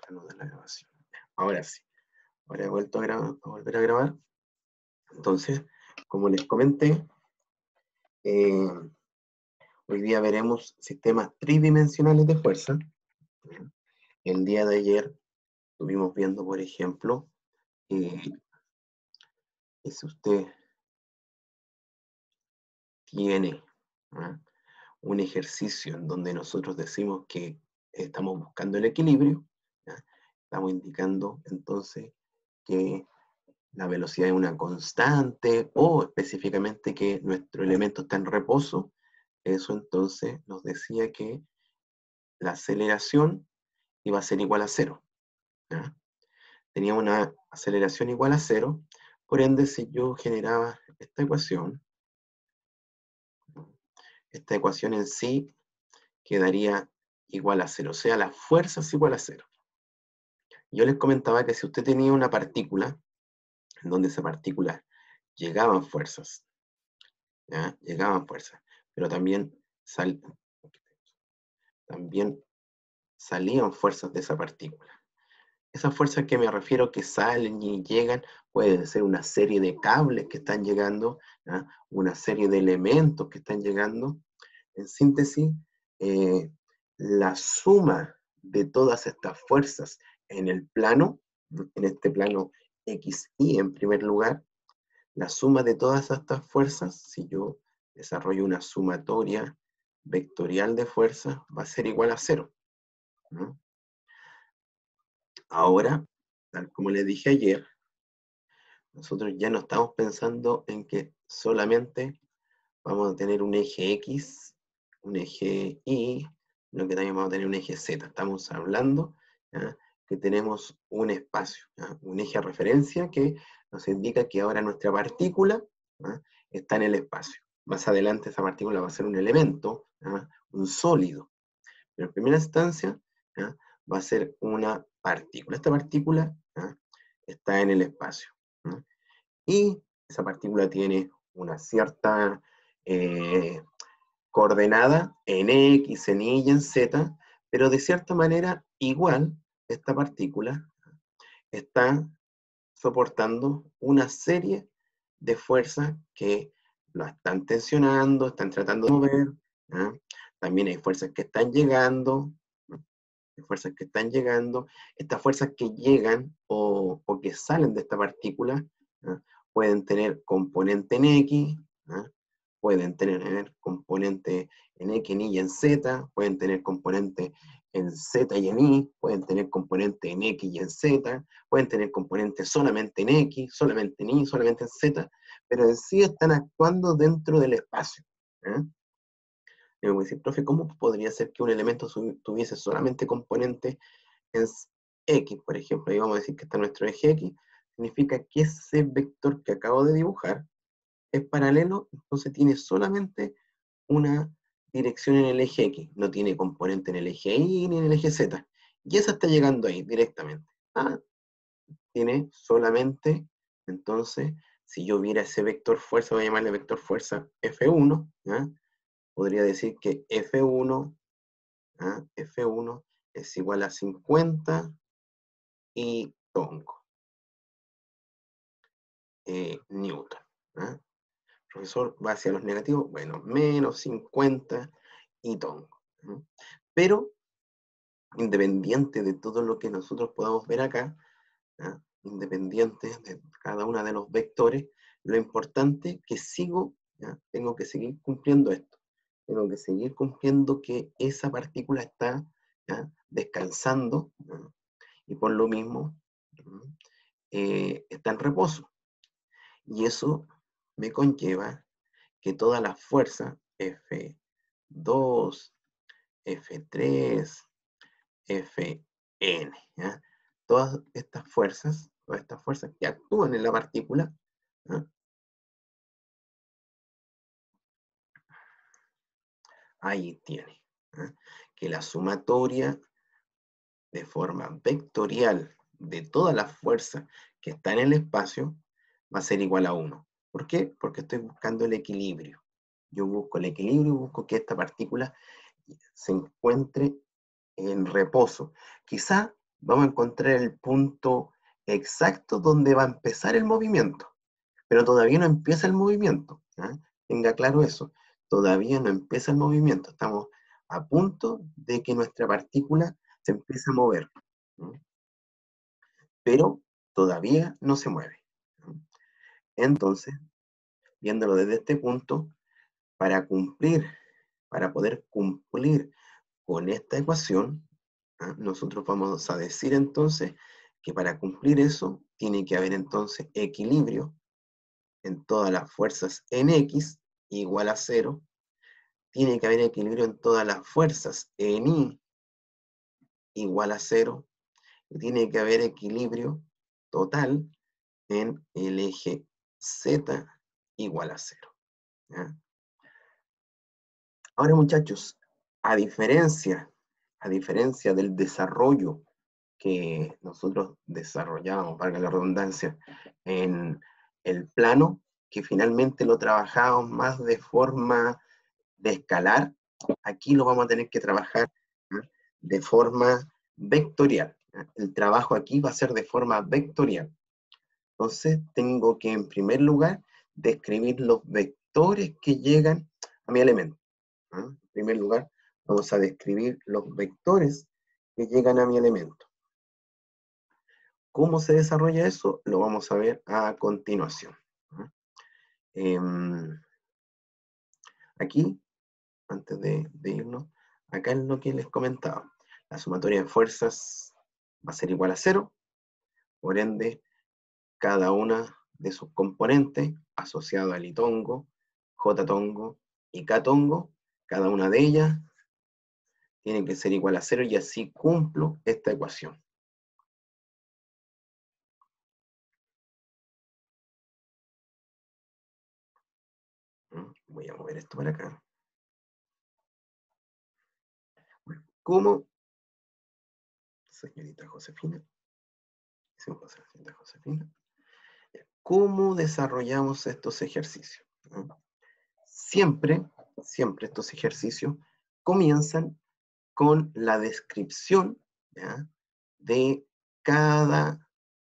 Anudar la grabación. Ahora sí. Ahora he vuelto a volver a grabar. Entonces, como les comenté, hoy día veremos sistemas tridimensionales de fuerza. El día de ayer estuvimos viendo, por ejemplo, que si usted tiene un ejercicio en donde nosotros decimos que estamos buscando el equilibrio, ¿ya? Estamos indicando entonces que la velocidad es una constante o específicamente que nuestro elemento está en reposo. Eso entonces nos decía que la aceleración iba a ser igual a cero, ¿ya? Tenía una aceleración igual a cero, por ende si yo generaba esta ecuación en sí quedaría igual a cero, o sea, la fuerza es igual a cero. Yo les comentaba que si usted tenía una partícula, en donde esa partícula llegaban fuerzas, ¿ya? Llegaban fuerzas, pero también salían fuerzas de esa partícula. Esas fuerzas que me refiero que salen y llegan, pueden ser una serie de cables que están llegando, ¿ya? Una serie de elementos que están llegando. En síntesis, la suma de todas estas fuerzas en el plano, en este plano XY en primer lugar, la suma de todas estas fuerzas, si yo desarrollo una sumatoria vectorial de fuerzas, va a ser igual a cero, ¿no? Ahora, tal como les dije ayer, nosotros ya no estamos pensando en que solamente vamos a tener un eje X, un eje Y, sino que también vamos a tener un eje Z. Estamos hablando, ¿ya?, que tenemos un espacio, ¿ya?, un eje de referencia que nos indica que ahora nuestra partícula, ¿ya?, está en el espacio. Más adelante esa partícula va a ser un elemento, ¿ya?, un sólido. Pero en primera instancia, ¿ya?, va a ser una partícula. Esta partícula, ¿ya?, está en el espacio, ¿ya?, y esa partícula tiene una cierta coordenada en X, en Y y en Z, pero de cierta manera igual esta partícula está soportando una serie de fuerzas que la están tensionando, están tratando de mover, ¿ya? También hay fuerzas que están llegando, ¿no?, hay fuerzas que están llegando. Estas fuerzas que llegan o que salen de esta partícula, ¿ya?, pueden tener componente en X, ¿ya?, pueden tener componente en X, en Y y en Z, pueden tener componente en Z y en Y, pueden tener componente en X y en Z, pueden tener componente solamente en X, solamente en Y, solamente en Z, pero en sí están actuando dentro del espacio, ¿eh? Y me voy a decir, profe, ¿cómo podría ser que un elemento tuviese solamente componente en X, por ejemplo? Ahí vamos a decir que está nuestro eje X, significa que ese vector que acabo de dibujar es paralelo, entonces tiene solamente una dirección en el eje X, no tiene componente en el eje Y ni en el eje Z, y esa está llegando ahí directamente. Tiene solamente, entonces, si yo viera ese vector fuerza, voy a llamarle vector fuerza F1, ¿ya?, podría decir que F1, ¿ya?, F1 es igual a 50 y tongo, Newton, ¿ya? Profesor, va hacia los negativos, bueno, menos 50 y tongo, ¿no? Pero, independiente de todo lo que nosotros podamos ver acá, ¿ya?, independiente de cada uno de los vectores, lo importante es que ¿ya?, tengo que seguir cumpliendo esto. Tengo que seguir cumpliendo que esa partícula está, ¿ya?, descansando, ¿ya?, y por lo mismo, está en reposo. Y eso me conlleva que todas las fuerzas F2, F3, Fn, ¿ya?, todas estas fuerzas que actúan en la partícula, ¿ya?, ahí tiene, ¿ya?, que la sumatoria de forma vectorial de todas las fuerzas que están en el espacio va a ser igual a 1. ¿Por qué? Porque estoy buscando el equilibrio. Yo busco el equilibrio y busco que esta partícula se encuentre en reposo. Quizá vamos a encontrar el punto exacto donde va a empezar el movimiento. Pero todavía no empieza el movimiento. ¿Ah? Tenga claro eso. Todavía no empieza el movimiento. Estamos a punto de que nuestra partícula se empiece a mover. ¿Mm? Pero todavía no se mueve. ¿Mm? Entonces, viéndolo desde este punto, para poder cumplir con esta ecuación, ¿ah? Nosotros vamos a decir entonces que para cumplir eso tiene que haber entonces equilibrio en todas las fuerzas en X igual a 0, tiene que haber equilibrio en todas las fuerzas en Y igual a 0, y tiene que haber equilibrio total en el eje Z igual a 0. ¿Ya? Ahora, muchachos, a diferencia, a diferencia del desarrollo que nosotros desarrollamos, valga la redundancia, en el plano, que finalmente lo trabajamos más de forma de escalar, aquí lo vamos a tener que trabajar, ¿no?, de forma vectorial. ¿No? El trabajo aquí va a ser de forma vectorial. Entonces tengo que, en primer lugar, describir los vectores que llegan a mi elemento. ¿No? En primer lugar, vamos a describir los vectores que llegan a mi elemento. ¿Cómo se desarrolla eso? Lo vamos a ver a continuación. ¿No? Aquí, antes de irnos, acá es lo que les comentaba. La sumatoria de fuerzas va a ser igual a 0, por ende, cada una de sus componentes, asociado al I-tongo, J-tongo y K-tongo, cada una de ellas tiene que ser igual a 0 y así cumplo esta ecuación. Voy a mover esto para acá. Bueno, ¿cómo, señorita Josefina? Señorita Josefina. ¿Cómo desarrollamos estos ejercicios? ¿No? Siempre estos ejercicios comienzan con la descripción, ¿ya?, de cada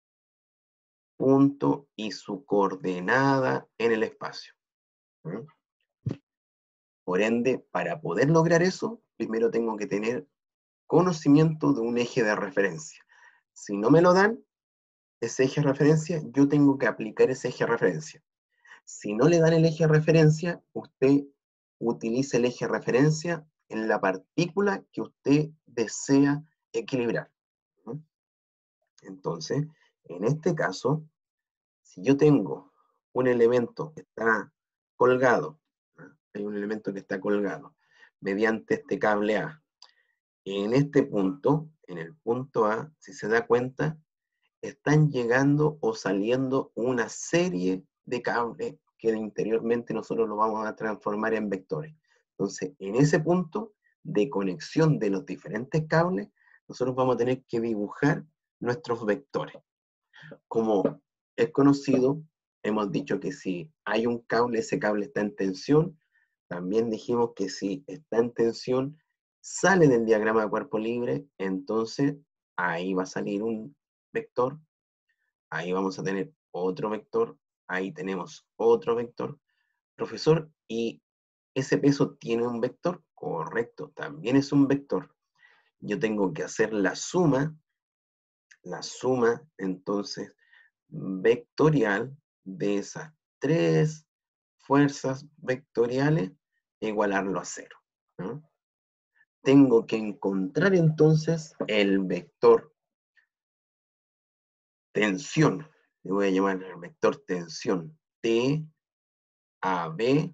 punto y su coordenada en el espacio. ¿Mm? Por ende, para poder lograr eso, primero tengo que tener conocimiento de un eje de referencia. Si no me lo dan, ese eje de referencia, yo tengo que aplicar ese eje de referencia. Si no le dan el eje de referencia, usted utiliza el eje de referencia en la partícula que usted desea equilibrar. ¿No? Entonces, en este caso, si yo tengo un elemento que está colgado, ¿no?, hay un elemento que está colgado mediante este cable A, en este punto, en el punto A, si se da cuenta, están llegando o saliendo una serie de cables que interiormente nosotros lo vamos a transformar en vectores. Entonces, en ese punto de conexión de los diferentes cables, nosotros vamos a tener que dibujar nuestros vectores. Como es conocido, hemos dicho que si hay un cable, ese cable está en tensión. También dijimos que si está en tensión, sale del diagrama de cuerpo libre, entonces ahí va a salir un vector, ahí vamos a tener otro vector, ahí tenemos otro vector. Profesor, ¿y ese peso tiene un vector? Correcto, también es un vector. Yo tengo que hacer la suma entonces vectorial de esas tres fuerzas vectoriales e igualarlo a 0. ¿No? Tengo que encontrar entonces el vector tensión, le voy a llamar el vector tensión T, A, B,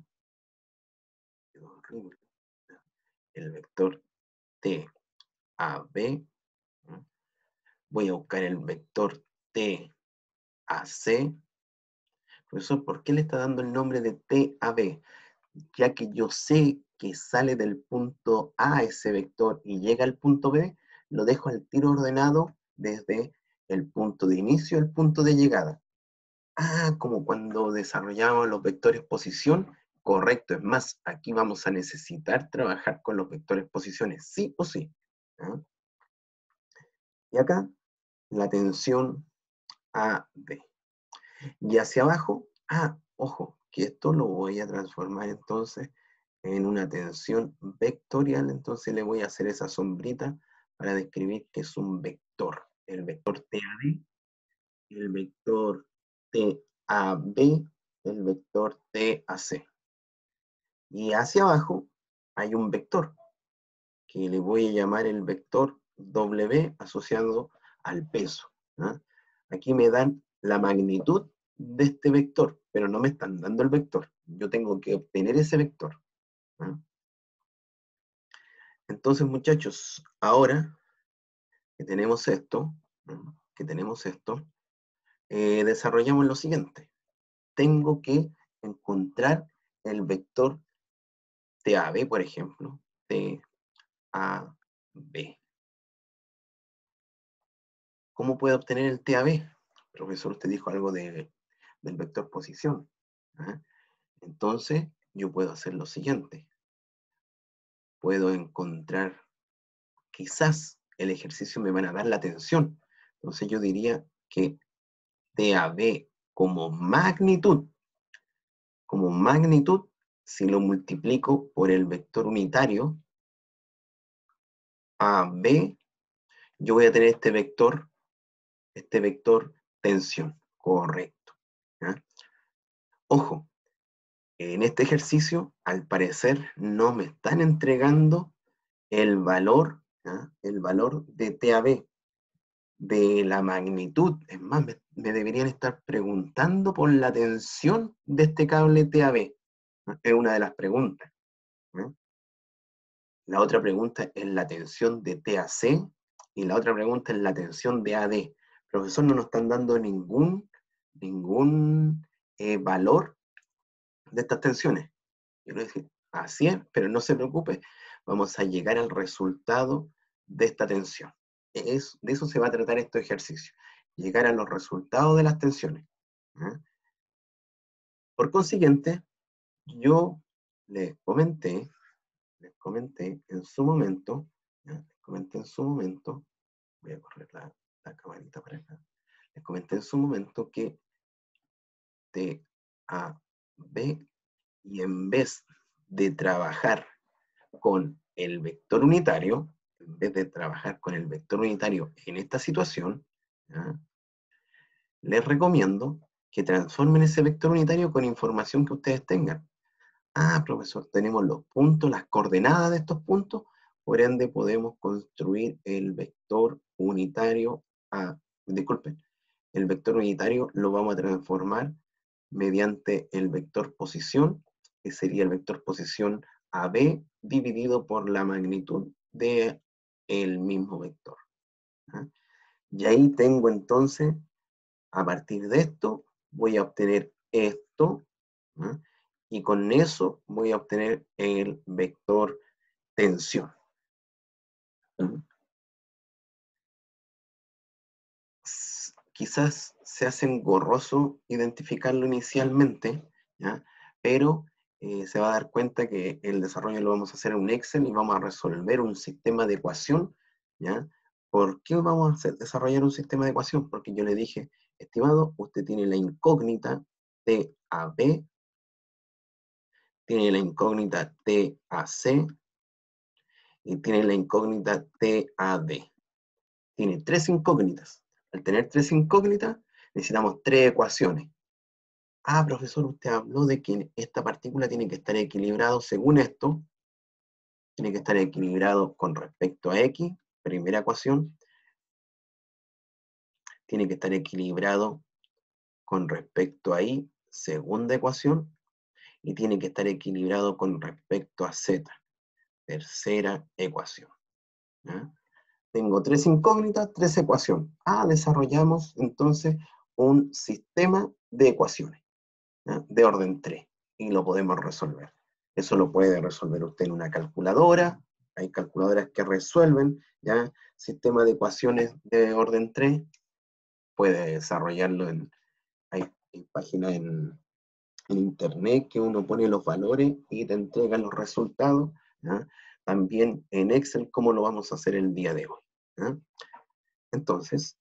el vector T, A, B, ¿no? Voy a buscar el vector T, A, C. Profesor, ¿por qué le está dando el nombre de T, A, B? Ya que yo sé que sale del punto A ese vector y llega al punto B, lo dejo al tiro ordenado desde el punto de inicio al punto de llegada. Ah, como cuando desarrollamos los vectores posición, correcto. Es más, aquí vamos a necesitar trabajar con los vectores posiciones, sí o sí. ¿Ah? Y acá la tensión AB. Y hacia abajo, ojo, que esto lo voy a transformar entonces en una tensión vectorial, entonces le voy a hacer esa sombrita para describir que es un vector. El vector TAB, el vector TAB, el vector TAC. Y hacia abajo hay un vector, que le voy a llamar el vector W asociado al peso. ¿Ah? Aquí me dan la magnitud de este vector, pero no me están dando el vector. Yo tengo que obtener ese vector. ¿Ah? Entonces, muchachos, ahora que tenemos esto, ¿no? Desarrollamos lo siguiente. Tengo que encontrar el vector TAB, por ejemplo, TAB. ¿Cómo puedo obtener el TAB? Profesor, usted dijo algo del vector posición. ¿Ah? Entonces, yo puedo hacer lo siguiente. Puedo encontrar, quizás el ejercicio me van a dar la tensión. Entonces yo diría que TAB como magnitud, si lo multiplico por el vector unitario, AB, yo voy a tener este vector tensión, correcto. ¿Ya? Ojo, en este ejercicio, al parecer, no me están entregando el valor, ¿ya? El valor de TAB, de la magnitud. Es más, me deberían estar preguntando por la tensión de este cable TAB. ¿No? Es una de las preguntas. ¿No? La otra pregunta es la tensión de TAC y la otra pregunta es la tensión de AD. Profesor, no nos están dando ningún valor de estas tensiones. Yo le dije, así es, pero no se preocupe, vamos a llegar al resultado de esta tensión. De eso se va a tratar este ejercicio, llegar a los resultados de las tensiones. ¿Eh? Por consiguiente, yo les comenté en su momento, voy a correr la camarita para acá, les comenté en su momento que TAB, y en vez de trabajar con el vector unitario, en vez de trabajar con el vector unitario en esta situación, ¿ya? Les recomiendo que transformen ese vector unitario con información que ustedes tengan. Profesor, tenemos los puntos, las coordenadas de estos puntos, por ende podemos construir el vector unitario. Disculpen, el vector unitario lo vamos a transformar mediante el vector posición, que sería el vector posición AB dividido por la magnitud del mismo vector. ¿Ah? Y ahí tengo entonces, a partir de esto, voy a obtener esto, ¿ah? Y con eso voy a obtener el vector tensión. ¿Ah? Quizás se hace engorroso identificarlo inicialmente, ¿ya? Pero se va a dar cuenta que el desarrollo lo vamos a hacer en un Excel y vamos a resolver un sistema de ecuación, ¿ya? ¿Por qué vamos a desarrollar un sistema de ecuación? Porque yo le dije, estimado, usted tiene la incógnita TAB, tiene la incógnita TAC y tiene la incógnita TAD. Tiene tres incógnitas. Al tener tres incógnitas, necesitamos tres ecuaciones. Profesor, usted habló de que esta partícula tiene que estar equilibrado según esto. Tiene que estar equilibrado con respecto a X, primera ecuación. Tiene que estar equilibrado con respecto a Y, segunda ecuación. Y tiene que estar equilibrado con respecto a Z, tercera ecuación. ¿Ya? Tengo tres incógnitas, tres ecuaciones. Desarrollamos entonces un sistema de ecuaciones, ¿ya? De orden 3 y lo podemos resolver. Eso lo puede resolver usted en una calculadora. Hay calculadoras que resuelven, ¿ya? Sistema de ecuaciones de orden 3. Puede desarrollarlo hay páginas en internet que uno pone los valores y te entrega los resultados, ¿ya? También en Excel, como lo vamos a hacer el día de hoy, ¿ya? Entonces,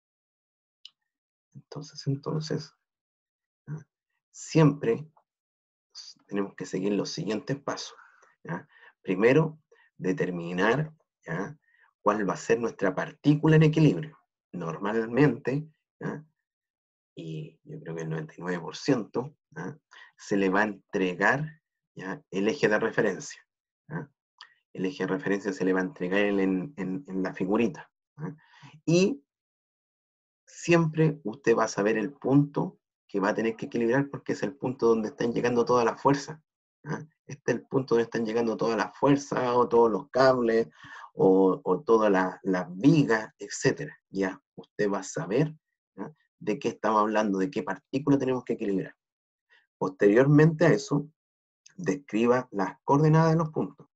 ¿ya? Siempre tenemos que seguir los siguientes pasos, ¿ya? Primero, determinar, ¿ya?, cuál va a ser nuestra partícula en equilibrio. Normalmente, ¿ya?, y yo creo que el 99%, ¿ya?, se le va a entregar, ¿ya?, el eje de referencia, ¿ya? El eje de referencia se le va a entregar en la figurita, ¿ya? Y siempre usted va a saber el punto que va a tener que equilibrar, porque es el punto donde están llegando todas las fuerzas, ¿ah? Este es el punto donde están llegando todas las fuerzas, o todos los cables, o todas las vigas, etc. Ya usted va a saber, ¿ya?, de qué estamos hablando, de qué partícula tenemos que equilibrar. Posteriormente a eso, describa las coordenadas de los puntos.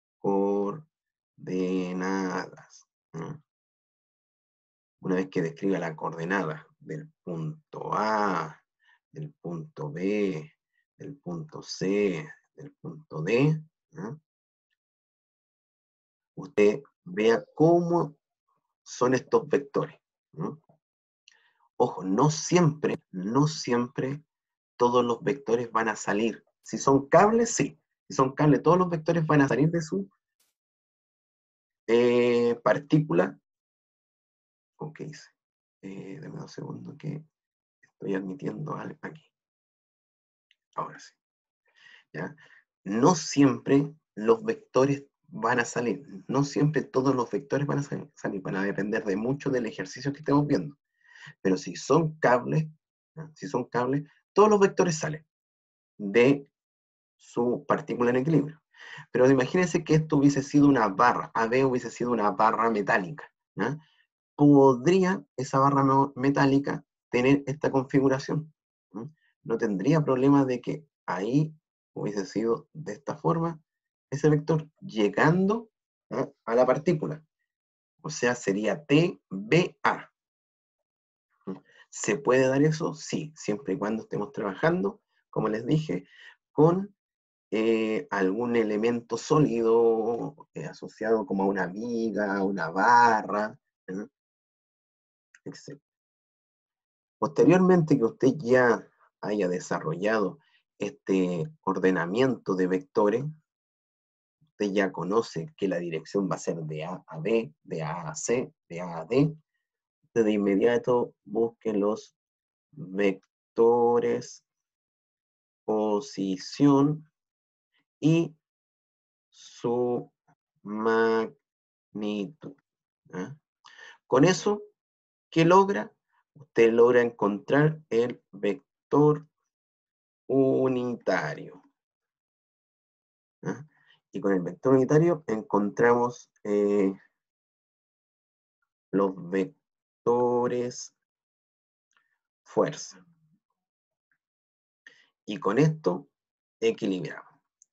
Coordenadas, ¿no? Una vez que describa la coordenada del punto A, del punto B, del punto C, del punto D, ¿no?, usted vea cómo son estos vectores, ¿no? Ojo, no siempre todos los vectores van a salir. Si son cables, sí. Si son cables, todos los vectores van a salir de su partícula. Ok, dame un segundo que estoy admitiendo algo aquí. Ahora sí, ¿ya? No siempre los vectores van a salir. No siempre todos los vectores van a salir. Van a depender de mucho del ejercicio que estemos viendo. Pero si son cables, ¿ya?, si son cables, todos los vectores salen de su partícula en equilibrio. Pero imagínense que esto hubiese sido una barra, AB hubiese sido una barra metálica, ¿ya? ¿Podría esa barra metálica tener esta configuración? ¿Mm? No tendría problema de que ahí hubiese sido de esta forma ese vector llegando, ¿ah?, a la partícula. O sea, sería TBA. ¿Se puede dar eso? Sí, siempre y cuando estemos trabajando, como les dije, con algún elemento sólido asociado como a una viga, una barra, ¿eh?, etc. Posteriormente que usted ya haya desarrollado este ordenamiento de vectores, usted ya conoce que la dirección va a ser de A a B, de A a C, de A a D. Usted de inmediato busque los vectores, posición y su magnitud, ¿ah? Con eso, ¿qué logra? Usted logra encontrar el vector unitario, ¿ah? Y con el vector unitario encontramos los vectores fuerza. Y con esto equilibramos.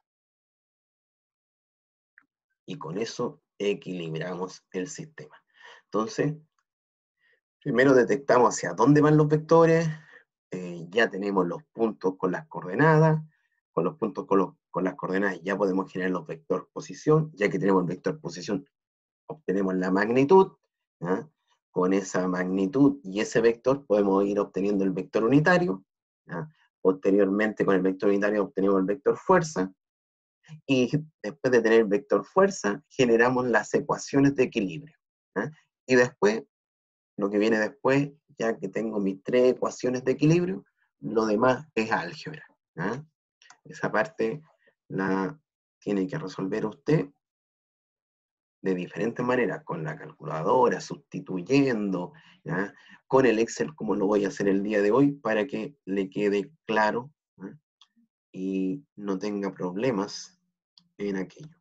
Y con eso equilibramos el sistema. Entonces, primero detectamos hacia dónde van los vectores, ya tenemos los puntos con las coordenadas, con los puntos con las coordenadas ya podemos generar los vectores posición, ya que tenemos el vector posición, obtenemos la magnitud, ¿ah? Con esa magnitud y ese vector podemos ir obteniendo el vector unitario, ¿ah? Posteriormente con el vector unitario obtenemos el vector fuerza, y después de tener el vector fuerza, generamos las ecuaciones de equilibrio, ¿ah? Y después, lo que viene después, ya que tengo mis tres ecuaciones de equilibrio, lo demás es álgebra, ¿ah? Esa parte la tiene que resolver usted de diferentes maneras, con la calculadora, sustituyendo, ¿ya?, con el Excel, como lo voy a hacer el día de hoy, para que le quede claro, ¿ah?, y no tenga problemas en aquello.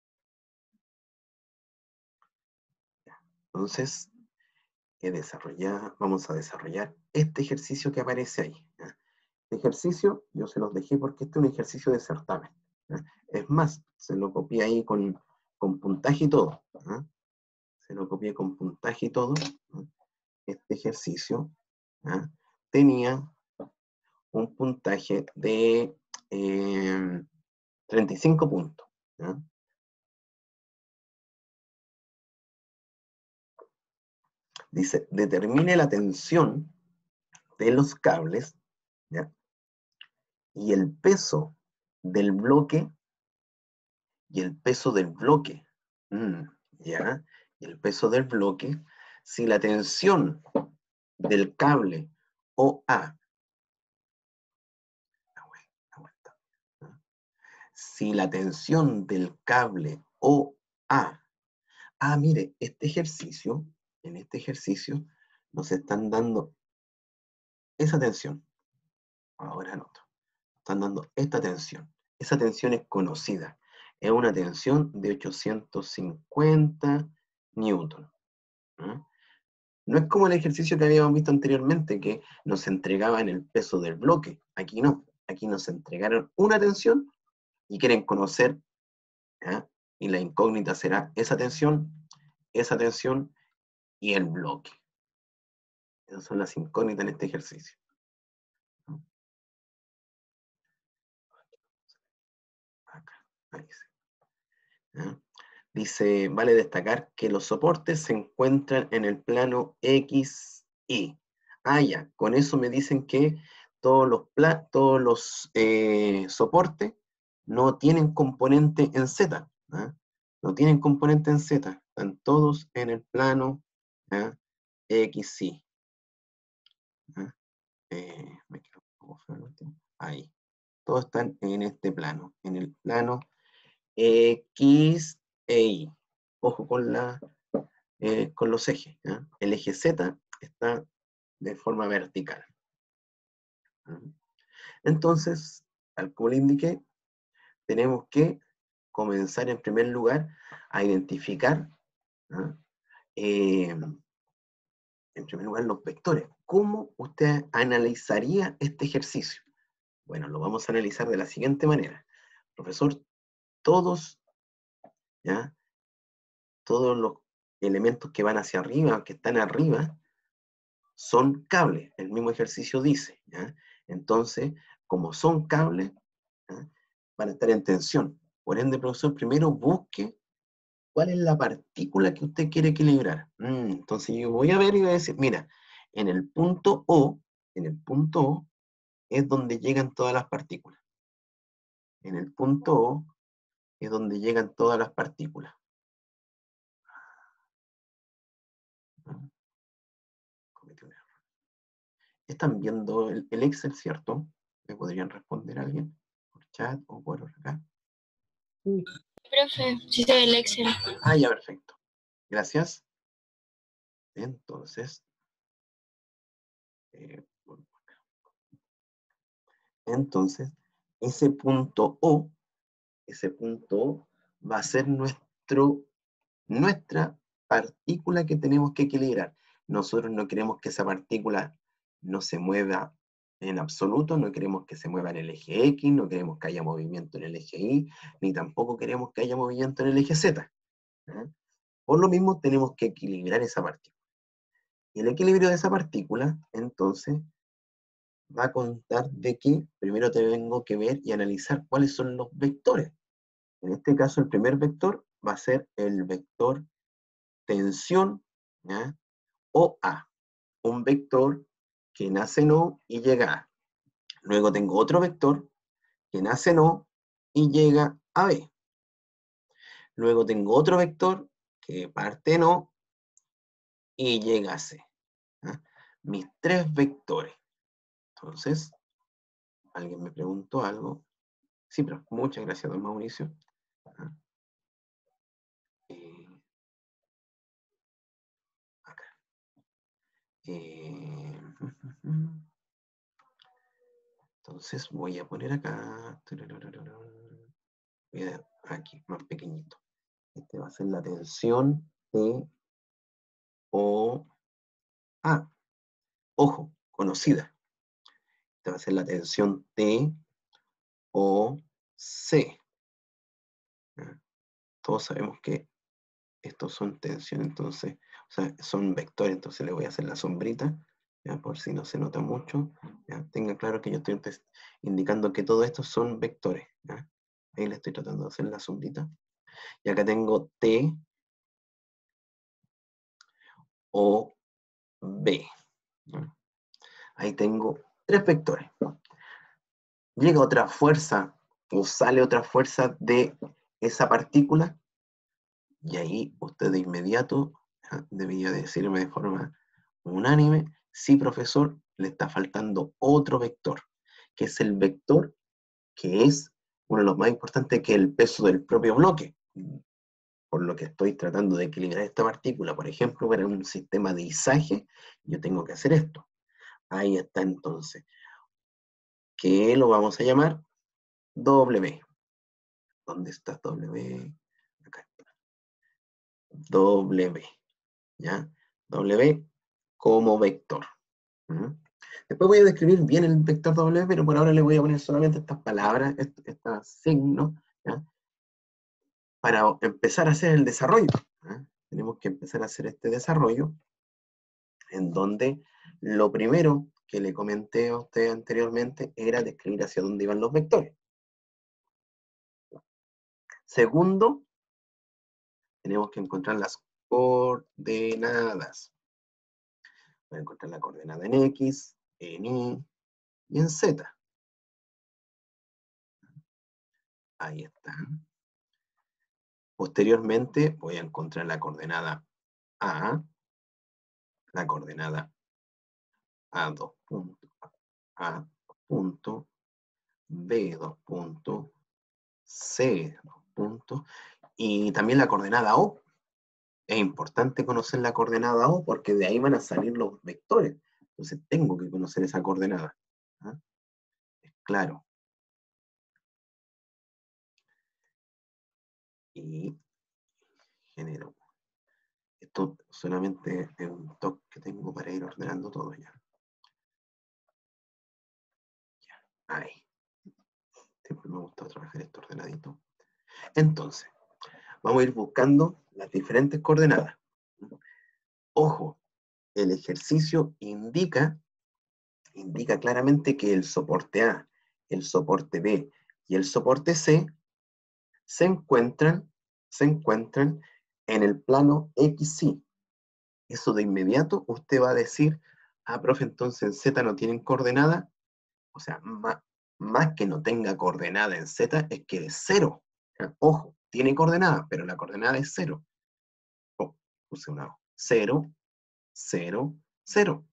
Entonces, vamos a desarrollar este ejercicio que aparece ahí, ¿ya? Este ejercicio yo se los dejé porque este es un ejercicio de certamen, ¿ya? Es más, se lo copié ahí con puntaje y todo, ¿ya? Se lo copié con puntaje y todo, ¿ya? Este ejercicio, ¿ya?, tenía un puntaje de 35 puntos, ¿ya? Dice, determine la tensión de los cables, ¿ya? Y el peso del bloque, y el peso del bloque, ¿ya? Y el peso del bloque, si la tensión del cable OA, aguanta, ¿no? Si la tensión del cable OA, mire, en este ejercicio nos están dando esa tensión, ahora noto, están dando esta tensión. Esa tensión es conocida, es una tensión de 850 newton. ¿No? No es como el ejercicio que habíamos visto anteriormente, que nos entregaban el peso del bloque. Aquí no, aquí nos entregaron una tensión y quieren conocer, ¿ya? Y la incógnita será esa tensión y el bloque. Esas son las incógnitas en este ejercicio. Acá, ahí sí. ¿Ya? Dice, vale destacar que los soportes se encuentran en el plano X, Y. Ya, con eso me dicen que todos los soportes no tienen componente en Z. ¿Ah? No tienen componente en Z, están todos en el plano, ¿ah? X, Y. ¿Ah? Me quedo un poco feo el último. Ahí. Todos están en este plano, en el plano X e Y. Ojo con los ejes. ¿Ya? El eje Z está de forma vertical. ¿Ya? Entonces, tal como le indiqué, tenemos que comenzar en primer lugar a identificar, ¿ya? En primer lugar, los vectores. ¿Cómo usted analizaría este ejercicio? Bueno, lo vamos a analizar de la siguiente manera. Profesor, todos, ¿ya? Todos los elementos que van hacia arriba, que están arriba, son cables. El mismo ejercicio dice, ¿ya? Entonces, como son cables, ¿ya? Van a estar en tensión. Por ende, profesor, primero busque cuál es la partícula que usted quiere equilibrar. Entonces yo voy a ver y voy a decir, mira, en el punto O, en el punto O es donde llegan todas las partículas. En el punto O es donde llegan todas las partículas. Cometí un error. Están viendo el Excel, ¿cierto? ¿Me podrían responder alguien? Por chat o por acá. Profe, sí se ve el Excel. Ya, perfecto. Gracias. Entonces, bueno, entonces, ese punto O va a ser nuestra partícula que tenemos que equilibrar. Nosotros no queremos que esa partícula no se mueva en absoluto, no queremos que se mueva en el eje X, no queremos que haya movimiento en el eje Y, ni tampoco queremos que haya movimiento en el eje Z. ¿Eh? Por lo mismo, tenemos que equilibrar esa partícula. Y el equilibrio de esa partícula, entonces, va a contar de que primero tengo que ver y analizar cuáles son los vectores. En este caso, el primer vector va a ser el vector tensión, ¿ya? OA, un vector que nace en O y llega a A. Luego tengo otro vector que nace en O y llega a B. Luego tengo otro vector que parte en O y llega a C. ¿Ya? Mis tres vectores. Entonces, alguien me preguntó algo. Sí, pero muchas gracias, don Mauricio. Acá. Entonces voy a poner acá. Voy a dar aquí, más pequeñito. Este va a ser la tensión T O A. Ojo, conocida. Esta va a ser la tensión T O C. ¿Ya? Todos sabemos que estos son tensiones, entonces, o sea, son vectores, entonces le voy a hacer la sombrita, ¿ya? Por si no se nota mucho. ¿Ya? Tengan claro que yo estoy indicando que todo esto son vectores. ¿Ya? Ahí le estoy tratando de hacer la sombrita. Y acá tengo T O B. Ahí tengo 3 vectores. Llega otra fuerza o sale otra fuerza de esa partícula y ahí usted de inmediato debería decirme de forma unánime, sí, profesor, le está faltando otro vector, que es el vector que es uno de los más importantes, que es el peso del propio bloque. Por lo que estoy tratando de equilibrar esta partícula, por ejemplo, para un sistema de izaje, yo tengo que hacer esto. Ahí está entonces. Que lo vamos a llamar W. ¿Dónde está W? Acá está. W. ¿Ya? W como vector. ¿Mm? Después voy a describir bien el vector W, pero por ahora le voy a poner solamente estas palabras, estos signos, ¿ya? Para empezar a hacer el desarrollo. ¿Ya? Tenemos que empezar a hacer este desarrollo, en donde lo primero que le comenté a usted anteriormente era describir hacia dónde iban los vectores. Segundo, tenemos que encontrar las coordenadas. Voy a encontrar la coordenada en X, en Y y en Z. Ahí está. Posteriormente voy a encontrar la coordenada A, la coordenada A2 punto, A punto, B2 punto, C2 punto, y también la coordenada O. Es importante conocer la coordenada O porque de ahí van a salir los vectores. Entonces tengo que conocer esa coordenada. ¿Ah? Es claro. Y genero. Esto solamente es un toque que tengo para ir ordenando todo ya. Ahí. Siempre me ha gustado trabajar esto ordenadito. Entonces, vamos a ir buscando las diferentes coordenadas. Ojo, el ejercicio indica claramente que el soporte A, el soporte B y el soporte C se encuentran en el plano XY. Eso de inmediato usted va a decir, ah, profe, entonces en Z no tienen coordenada. O sea, más que no tenga coordenada en Z, es que es cero. Ojo, tiene coordenada, pero la coordenada es cero. Oh, puse una O. 0, 0, 0.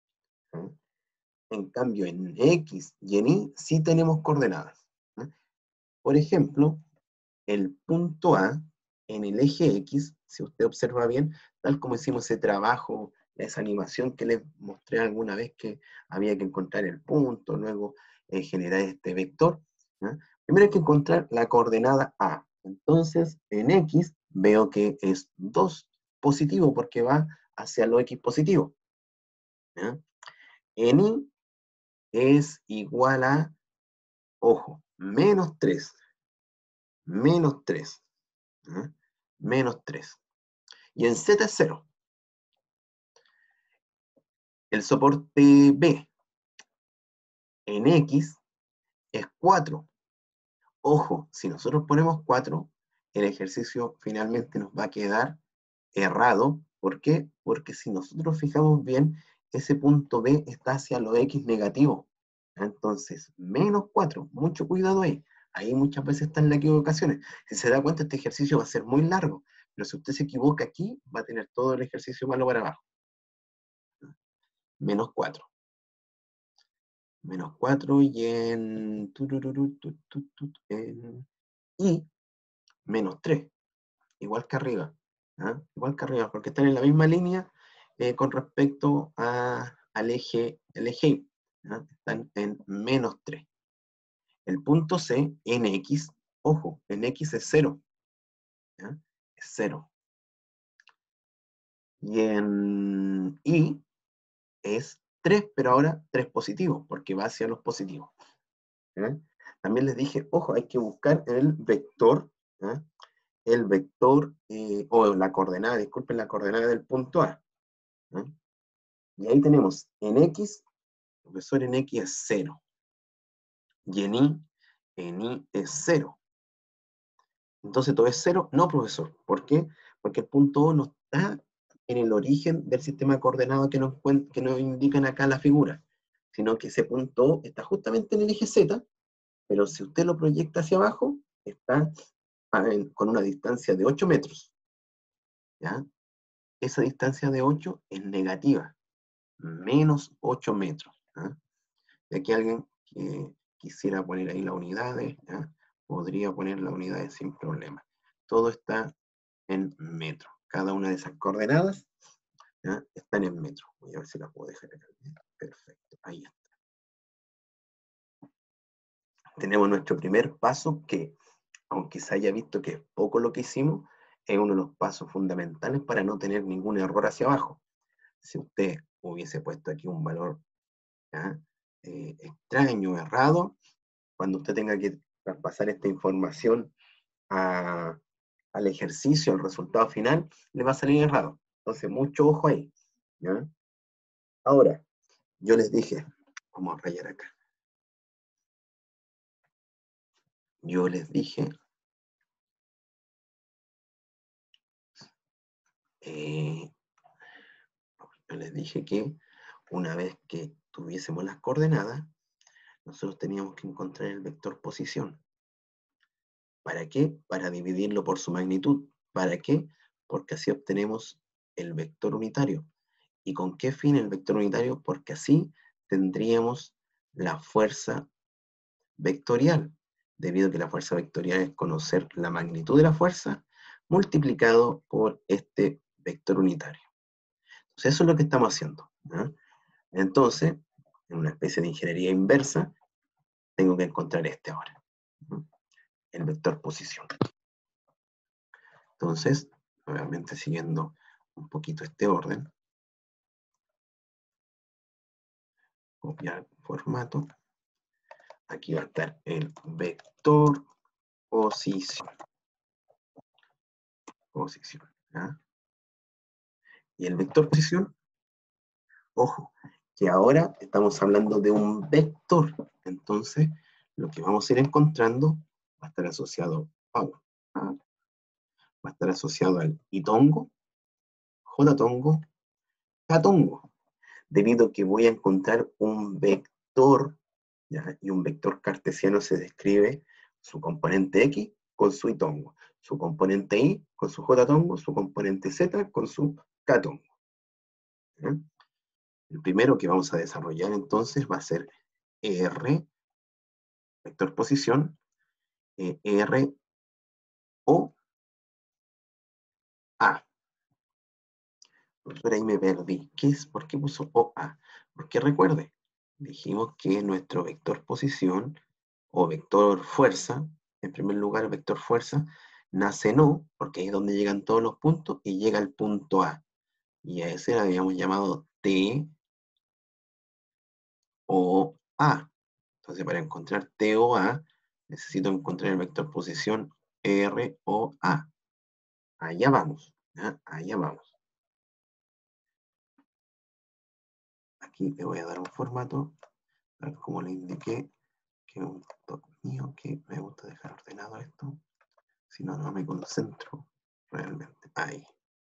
En cambio, en X y en Y sí tenemos coordenadas. Por ejemplo, el punto A en el eje X, si usted observa bien, tal como hicimos ese trabajo, esa animación que les mostré alguna vez, que había que encontrar el punto, luego generar este vector. ¿Ya? Primero hay que encontrar la coordenada A. Entonces, en X veo que es 2 positivo porque va hacia lo X positivo. ¿Ya? En Y es igual a, ojo, menos 3. Menos 3. ¿Ya? Menos 3. Y en Z es 0. El soporte B en X es 4. Ojo, si nosotros ponemos 4, el ejercicio finalmente nos va a quedar errado. ¿Por qué? Porque si nosotros fijamos bien, ese punto B está hacia lo X negativo. Entonces, menos 4, mucho cuidado ahí. Ahí muchas veces están las equivocaciones. Si se da cuenta, este ejercicio va a ser muy largo, pero si usted se equivoca aquí, va a tener todo el ejercicio malo para abajo. Menos 4. Menos 4 y en y menos 3, igual que arriba. ¿Ah? Igual que arriba, porque están en la misma línea con respecto al eje Y. ¿Ah? Están en menos 3. El punto C, en X, ojo, en X es 0. ¿Ah? Es 0. Y en Y es 3, pero ahora 3 positivos, porque va hacia los positivos. ¿Ah? También les dije, ojo, hay que buscar el vector, ¿ah? El vector, o la coordenada, disculpen, la coordenada del punto A. ¿Ah? Y ahí tenemos en X, profesor, en X es 0. Y en Y es 0. Entonces todo es 0. No, profesor. ¿Por qué? Porque el punto O no está en el origen del sistema de coordenadas que nos indican acá la figura, sino que ese punto O está justamente en el eje Z, pero si usted lo proyecta hacia abajo, está con una distancia de 8 metros. ¿Ya? Esa distancia de 8 es negativa, menos 8 metros. ¿Ya? Y aquí alguien que quisiera poner ahí las unidades, ¿ya? Podría poner las unidades sin problema. Todo está en metros. Cada una de esas coordenadas, ¿ya? Están en metros. Voy a ver si la puedo dejar acá. Perfecto, ahí está. Tenemos nuestro primer paso que, aunque se haya visto que es poco lo que hicimos, es uno de los pasos fundamentales para no tener ningún error hacia abajo. Si usted hubiese puesto aquí un valor, ¿ya? Extraño, errado, cuando usted tenga que pasar esta información al ejercicio, al resultado final, le va a salir errado. Entonces, mucho ojo ahí. ¿Ya? Ahora, yo les dije, vamos a rayar acá. Yo les dije, que una vez que tuviésemos las coordenadas, nosotros teníamos que encontrar el vector posición. ¿Para qué? Para dividirlo por su magnitud. ¿Para qué? Porque así obtenemos el vector unitario. ¿Y con qué fin el vector unitario? Porque así tendríamos la fuerza vectorial, debido a que la fuerza vectorial es conocer la magnitud de la fuerza multiplicado por este vector unitario. Entonces, eso es lo que estamos haciendo, ¿no? Entonces, en una especie de ingeniería inversa, tengo que encontrar este ahora, ¿no? El vector posición. Entonces, nuevamente siguiendo un poquito este orden, copiar formato, aquí va a estar el vector posición. ¿Ya? Y el vector posición, ojo, que ahora estamos hablando de un vector, entonces lo que vamos a ir encontrando va a estar asociado va a estar asociado al itongo, jotongo, katongo, debido a que voy a encontrar un vector, ¿ya? Y un vector cartesiano se describe su componente X con su itongo, su componente Y con su jotongo, su componente Z con su katongo. ¿Ya? El primero que vamos a desarrollar entonces va a ser R, vector posición, R, O, A. Por ahí me perdí. ¿Por qué puso OA? Porque recuerde, dijimos que nuestro vector posición o vector fuerza, en primer lugar vector fuerza, nace en O, porque ahí es donde llegan todos los puntos, y llega al punto A. Y a ese lo habíamos llamado T o A. Entonces, para encontrar T o A, necesito encontrar el vector posición R o A. Allá vamos, ¿ya? Allá vamos. Aquí le voy a dar un formato, tal como le indiqué, que es un toque mío, que me gusta dejar ordenado esto, si no, no me concentro realmente. Ahí.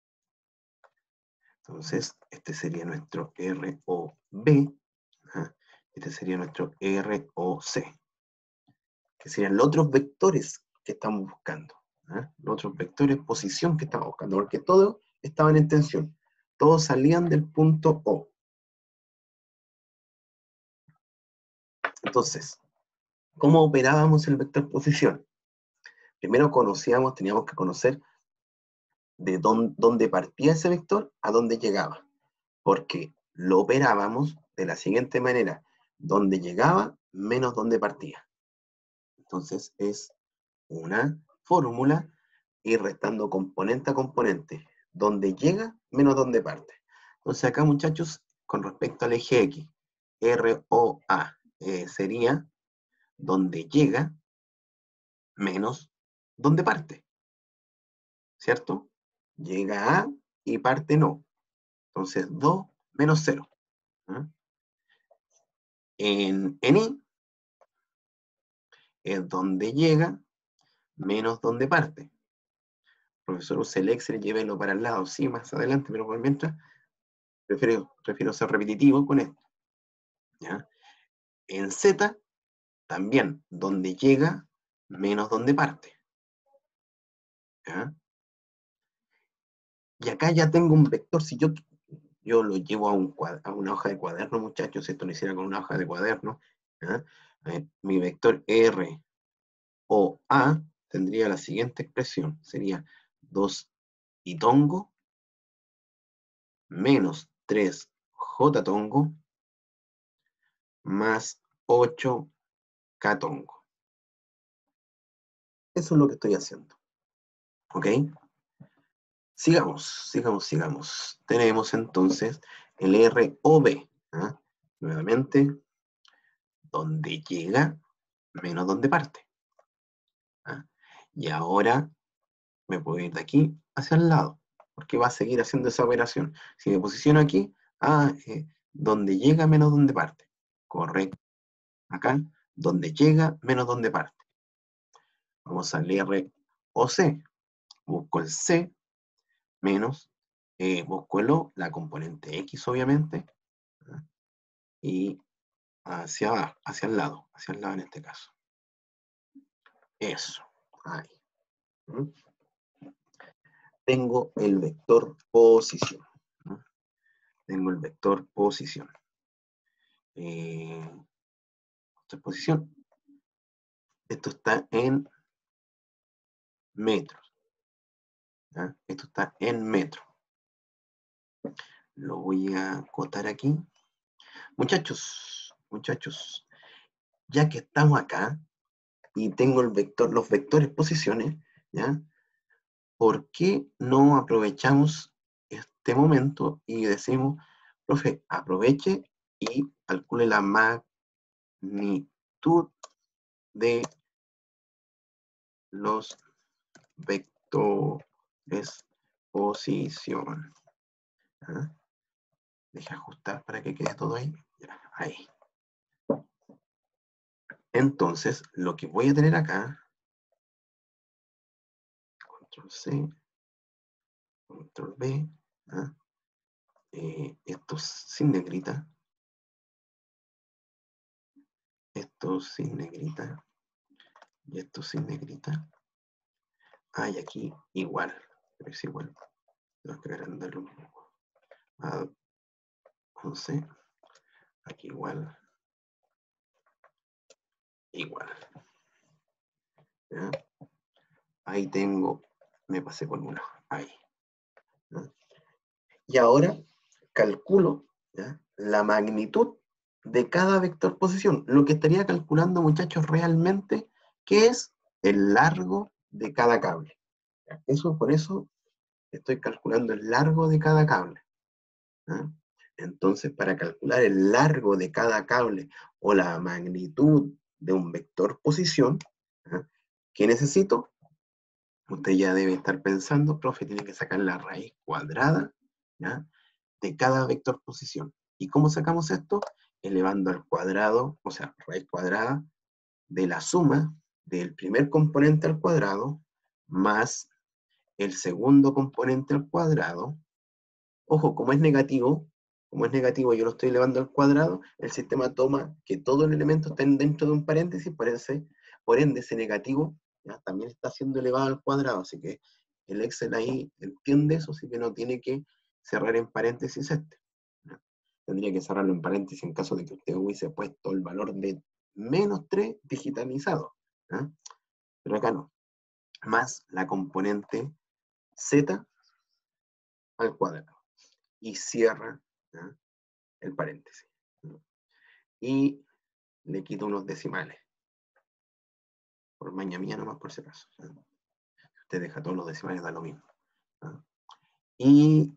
Entonces, este sería nuestro ROB, ¿ah? Este sería nuestro ROC, que serían los otros vectores que estamos buscando, ¿ah? Los otros vectores posición que estamos buscando, porque todos estaban en tensión, todos salían del punto O. Entonces, ¿cómo operábamos el vector posición? Primero teníamos que conocer de dónde partía ese vector a dónde llegaba, porque lo operábamos de la siguiente manera: donde llegaba menos donde partía. Entonces es una fórmula ir restando componente a componente, donde llega menos donde parte. Entonces acá, muchachos, con respecto al eje X, ROA sería donde llega menos donde parte, ¿cierto? Llega a y parte no. Entonces 2 menos 0. ¿Ah? En I es donde llega menos donde parte. profesor, use el Excel y llévelo para el lado. Sí, más adelante, pero por mientras prefiero ser repetitivo con esto. ¿Ya? En Z, también, donde llega menos donde parte. ¿Ya? Y acá ya tengo un vector. Si yo lo llevo a una hoja de cuaderno, muchachos, si esto lo hiciera con una hoja de cuaderno, ¿ya? Mi vector R o A tendría la siguiente expresión. Sería 2 y tongo menos 3 J tongo más 8 K tongo. Eso es lo que estoy haciendo. ¿Ok? Sigamos. Tenemos entonces el R o B. ¿Ah? Nuevamente, donde llega menos donde parte. ¿Ah? Y ahora me puedo ir de aquí hacia el lado, porque va a seguir haciendo esa operación. Si me posiciono aquí, donde llega menos donde parte. Correcto. Acá, donde llega menos donde parte. Vamos al R o C. Busco el C menos, busco el O, la componente X obviamente, ¿ah? Y hacia abajo, hacia el lado en este caso. Eso, ahí. ¿Mm? Tengo el vector posición. ¿Mm? Tengo el vector posición. Posición. Esto está en metros. ¿Ya? Esto está en metros. Lo voy a acotar aquí. Muchachos, ya que estamos acá y tengo los vectores posiciones, ¿ya? ¿Por qué no aprovechamos este momento y decimos, profe, aproveche y calcule la magnitud de los vectores posición? ¿Ah? Deja ajustar para que quede todo ahí. Ya, ahí. Entonces, lo que voy a tener acá, control C, control B, ¿ah? Esto sin negrita, esto sin negrita, y esto sin negrita. Y aquí igual, pero es igual. Tengo que agrandar lo mismo. 11, aquí igual, igual. ¿Ya? Ahí tengo, me pasé con una, ahí. ¿Ya? Y ahora calculo, ¿ya?, la magnitud de cada vector posición. Lo que estaría calculando, muchachos, realmente, ¿qué es el largo de cada cable? ¿Ya? Por eso estoy calculando el largo de cada cable. ¿Ya? Entonces, para calcular el largo de cada cable o la magnitud de un vector posición, ¿ya?, ¿qué necesito? Usted ya debe estar pensando, profe, tiene que sacar la raíz cuadrada, ¿ya?, de cada vector posición. ¿Y cómo sacamos esto? Elevando al cuadrado, o sea, raíz cuadrada de la suma del primer componente al cuadrado más el segundo componente al cuadrado. Ojo, como es negativo, yo lo estoy elevando al cuadrado, el sistema toma que todo el elemento está dentro de un paréntesis, por ende ese negativo, ¿ya?, también está siendo elevado al cuadrado, así que el Excel ahí entiende eso, así que no tiene que cerrar en paréntesis este. ¿Ya? Tendría que cerrarlo en paréntesis en caso de que usted hubiese puesto el valor de menos 3 digitalizado. ¿Ya? Pero acá no. Más la componente Z al cuadrado. Y cierra, ¿ya?, el paréntesis. ¿No? Y le quito unos decimales. Por maña mía nomás, por si acaso. ¿Ya? Usted deja todos los decimales, da lo mismo. ¿Ya? Y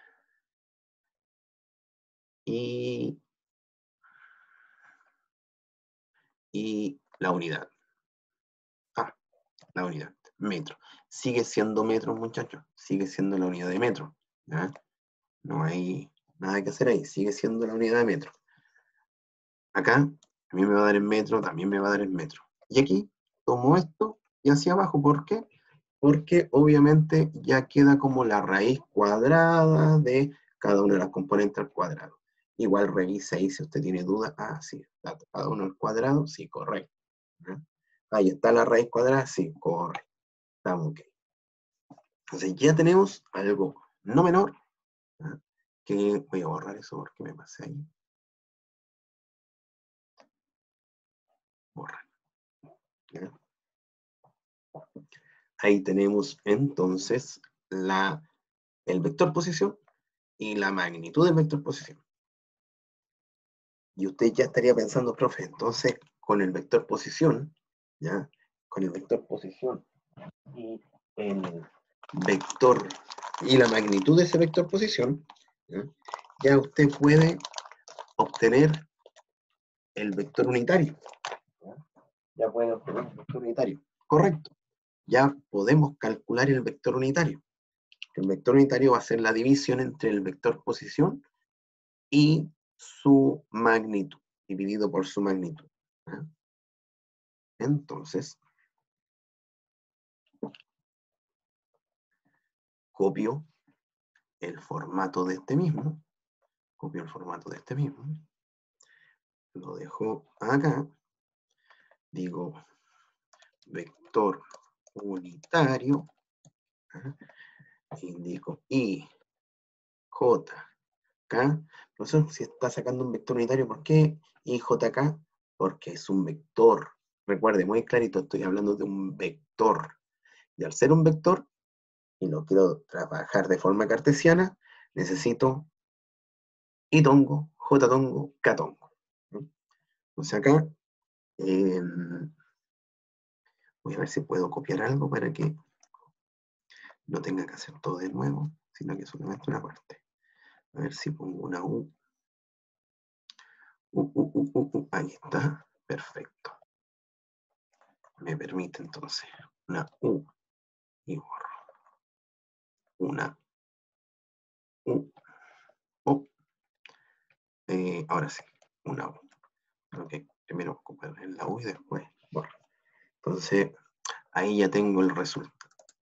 la unidad. La unidad, metro. Sigue siendo metro, muchachos. Sigue siendo la unidad de metro. ¿Ya? No hay nada que hacer ahí. Sigue siendo la unidad de metro. Acá, a mí me va a dar en metro, también me va a dar en metro. Y aquí, tomo esto y hacia abajo. ¿Por qué? porque obviamente ya queda como la raíz cuadrada de cada una de las componentes al cuadrado. Igual revisa ahí si usted tiene duda. Ah, sí, cada uno al cuadrado, sí, correcto. ¿Ya? Ahí está la raíz cuadrada, sí, correcto. Estamos ok. Entonces ya tenemos algo no menor, ¿ya? Que voy a borrar eso porque me pasé ahí. Borrar. ¿Ya? Ahí tenemos entonces el vector posición y la magnitud del vector posición. Y usted ya estaría pensando, profe, entonces con el vector posición, ¿ya? Con el vector posición y el vector y la magnitud de ese vector posición, ¿ya? Ya usted puede obtener el vector unitario. ¿Ya? Ya puede obtener el vector unitario. Correcto. Ya podemos calcular el vector unitario. El vector unitario va a ser la división entre el vector posición y su magnitud, dividido por su magnitud. ¿Ya? Entonces, copio el formato de este mismo, lo dejo acá, digo vector unitario, ¿ah? Indico I, J, K. Profesor, si está sacando un vector unitario, ¿por qué IJK? Porque es un vector. Recuerde, muy clarito, estoy hablando de un vector. Y al ser un vector, y lo quiero trabajar de forma cartesiana, necesito I tongo, J tongo, K tongo. Entonces acá, voy a ver si puedo copiar algo para que no tenga que hacer todo de nuevo, sino que solamente una parte. A ver si pongo una U. Ahí está, perfecto. Me permite entonces una U y borro. Una U. Oh, ahora sí, una U. Ok, primero ocupar la U y después borro. Entonces, ahí ya tengo el resultado.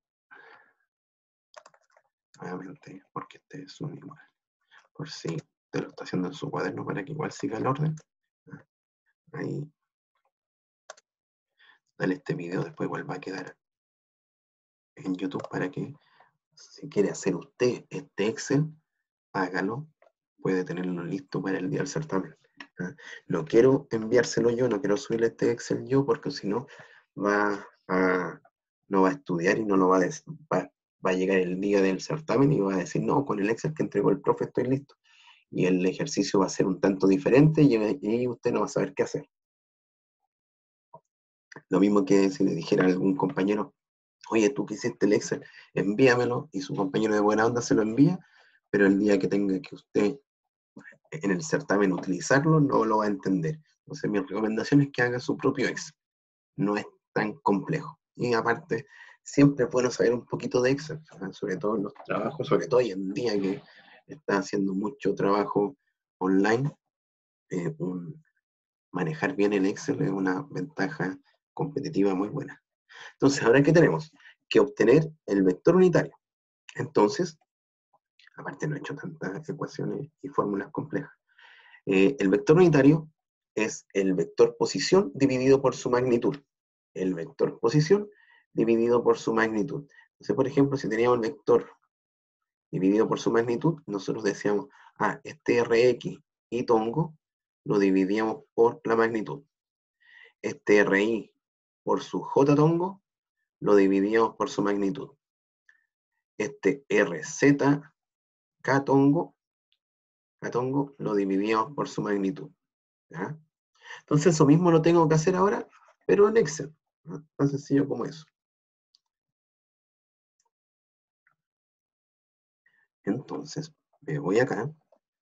Nuevamente, porque este es un igual. Por si te lo está haciendo en su cuaderno para que igual siga el orden. Ahí. Dale este video, después igual va a quedar en YouTube para que si quiere hacer usted este Excel, hágalo. Puede tenerlo listo para el día del certamen. ¿Ah? No quiero enviárselo yo, no quiero subirle este Excel yo, porque si no no va a estudiar y no lo va a llegar el día del certamen y va a decir, no, con el Excel que entregó el profe estoy listo. Y el ejercicio va a ser un tanto diferente y usted no va a saber qué hacer. Lo mismo que si le dijera a algún compañero, oye, tú que hiciste el Excel, envíamelo, y su compañero de buena onda se lo envía, pero el día que tenga que usted en el certamen utilizarlo, no lo va a entender. Entonces mi recomendación es que haga su propio Excel. No es tan complejo. Y aparte, siempre es bueno saber un poquito de Excel, ¿verdad? Sobre todo en los trabajos, sobre todo hoy en día que está haciendo mucho trabajo online, manejar bien el Excel es una ventaja competitiva muy buena. Entonces, ahora que tenemos que obtener el vector unitario. Entonces, aparte no he hecho tantas ecuaciones y fórmulas complejas. El vector unitario es el vector posición dividido por su magnitud. El vector posición dividido por su magnitud. Entonces, por ejemplo, si teníamos el vector dividido por su magnitud, nosotros decíamos, este Rx y tongo lo dividíamos por la magnitud. Este Ri por su J tongo lo dividíamos por su magnitud. Este RZ K tongo lo dividíamos por su magnitud. ¿Ya? Entonces eso mismo lo tengo que hacer ahora, pero en Excel. ¿No? Tan sencillo como eso. Entonces, me voy acá.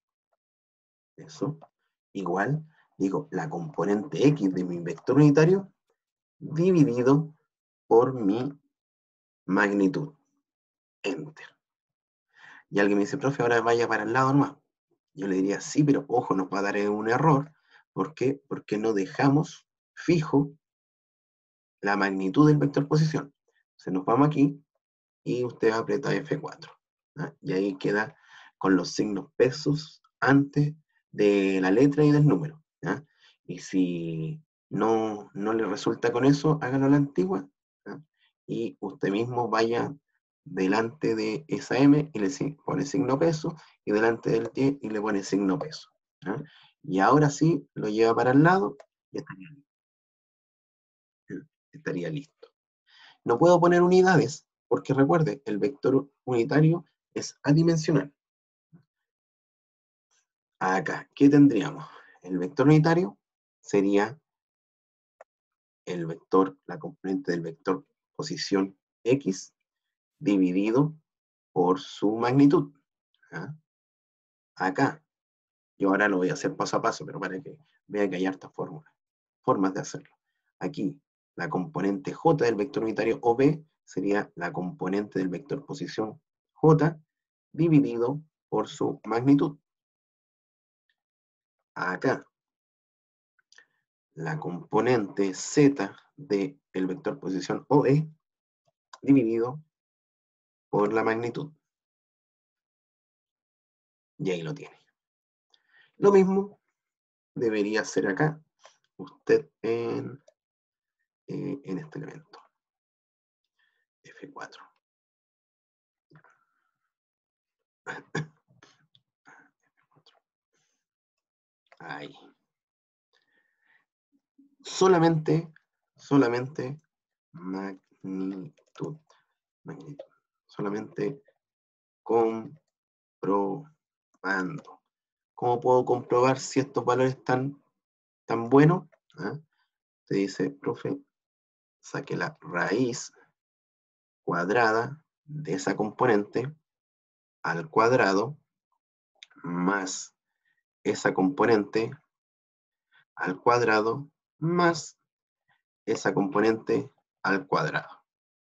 Eso. Igual, digo, la componente X de mi vector unitario dividido por mi magnitud. Enter. Y alguien me dice, profe, ahora vaya para el lado nomás. Yo le diría, sí, pero ojo, nos va a dar un error. ¿Por qué? Porque no dejamos fijo la magnitud del vector posición. Entonces nos vamos aquí y usted aprieta F4. ¿Ya? Y ahí queda con los signos pesos antes de la letra y del número. ¿Ya? Y si no le resulta con eso, hágalo a la antigua, ¿ya? Y usted mismo vaya delante de esa M y le pone signo peso, y delante del Y y le pone signo peso. ¿Ya? Y ahora sí lo lleva para el lado y estaría listo. Estaría listo. No puedo poner unidades, porque recuerde, el vector unitario es adimensional. Acá, ¿qué tendríamos? El vector unitario sería el vector, la componente del vector posición X dividido por su magnitud. ¿Ya? Acá, yo ahora lo voy a hacer paso a paso, pero para que vea que hay hartas formas de hacerlo. Aquí, la componente J del vector unitario OB sería la componente del vector posición J dividido por su magnitud. Acá, la componente Z del vector posición OE dividido por la magnitud. Y ahí lo tiene. Lo mismo debería hacer acá usted en este elemento. F4. Ahí. Solamente magnitud. Solamente comprobando. ¿Cómo puedo comprobar si estos valores están tan buenos? ¿Ah? Te dice, profe, saque la raíz cuadrada de esa componente al cuadrado más esa componente al cuadrado más esa componente al cuadrado.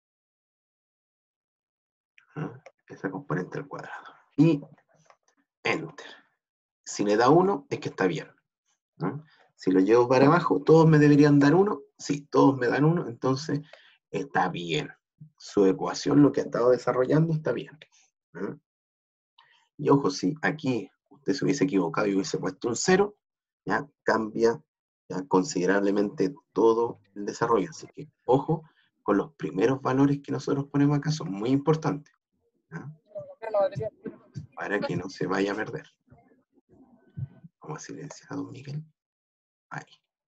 ¿Ah? Esa componente al cuadrado. Y Enter. Si le da 1, es que está bien. ¿No? Si lo llevo para abajo, ¿todos me deberían dar 1? Sí, todos me dan 1, entonces está bien. Su ecuación, lo que ha estado desarrollando, está bien. ¿No? Y ojo, si aquí usted se hubiese equivocado y hubiese puesto un 0, ya cambia ya considerablemente todo el desarrollo. Así que ojo con los primeros valores que nosotros ponemos acá, son muy importantes, ¿ya? Para que no se vaya a perder. Vamos a silenciar a don Miguel. Ahí.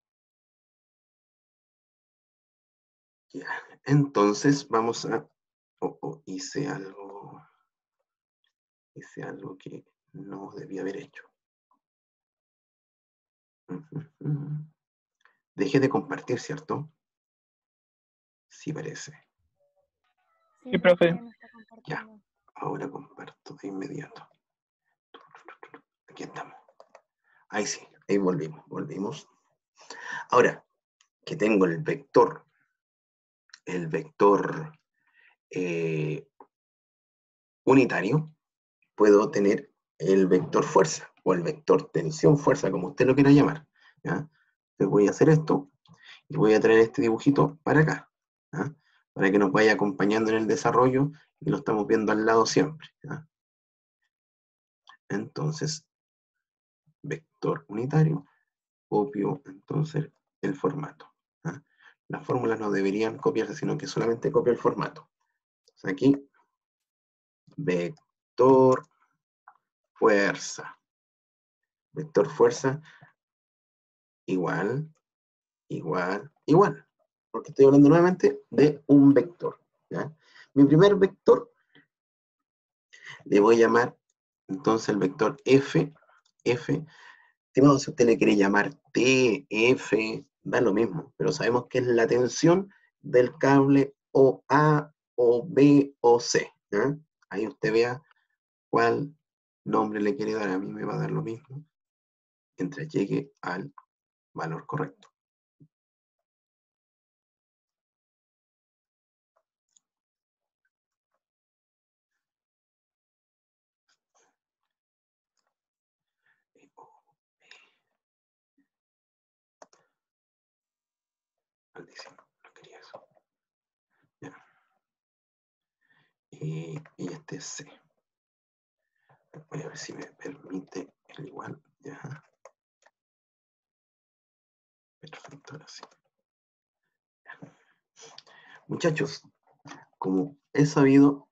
Ya. Entonces vamos a... hice algo que no debía haber hecho. Deje de compartir, ¿cierto? Sí, parece. Sí, profe. Ya, ahora comparto de inmediato. Aquí estamos. Ahí sí, ahí volvimos. Ahora que tengo el vector unitario, puedo tener el vector fuerza o el vector tensión-fuerza, como usted lo quiera llamar. ¿Ya? Entonces voy a hacer esto y voy a traer este dibujito para acá, ¿ya? Para que nos vaya acompañando en el desarrollo y lo estamos viendo al lado siempre. ¿Ya? Entonces, vector unitario, copio entonces el formato. ¿Ya? Las fórmulas no deberían copiarse, sino que solamente copio el formato. Entonces aquí, vector fuerza. Vector fuerza igual, igual. Porque estoy hablando nuevamente de un vector. ¿Ya? Mi primer vector le voy a llamar entonces el vector F. Estimado, si usted le quiere llamar T, F, da lo mismo, pero sabemos que es la tensión del cable o A, o B, o C. ¿Ya? Ahí usted vea cuál nombre le quiere dar. A mí me va a dar lo mismo mientras llegue al valor correcto. Maldición, no quería eso. Ya. y este es C. Voy a ver si me permite el igual. Ya. Perfecto, ahora sí. Muchachos, como he sabido,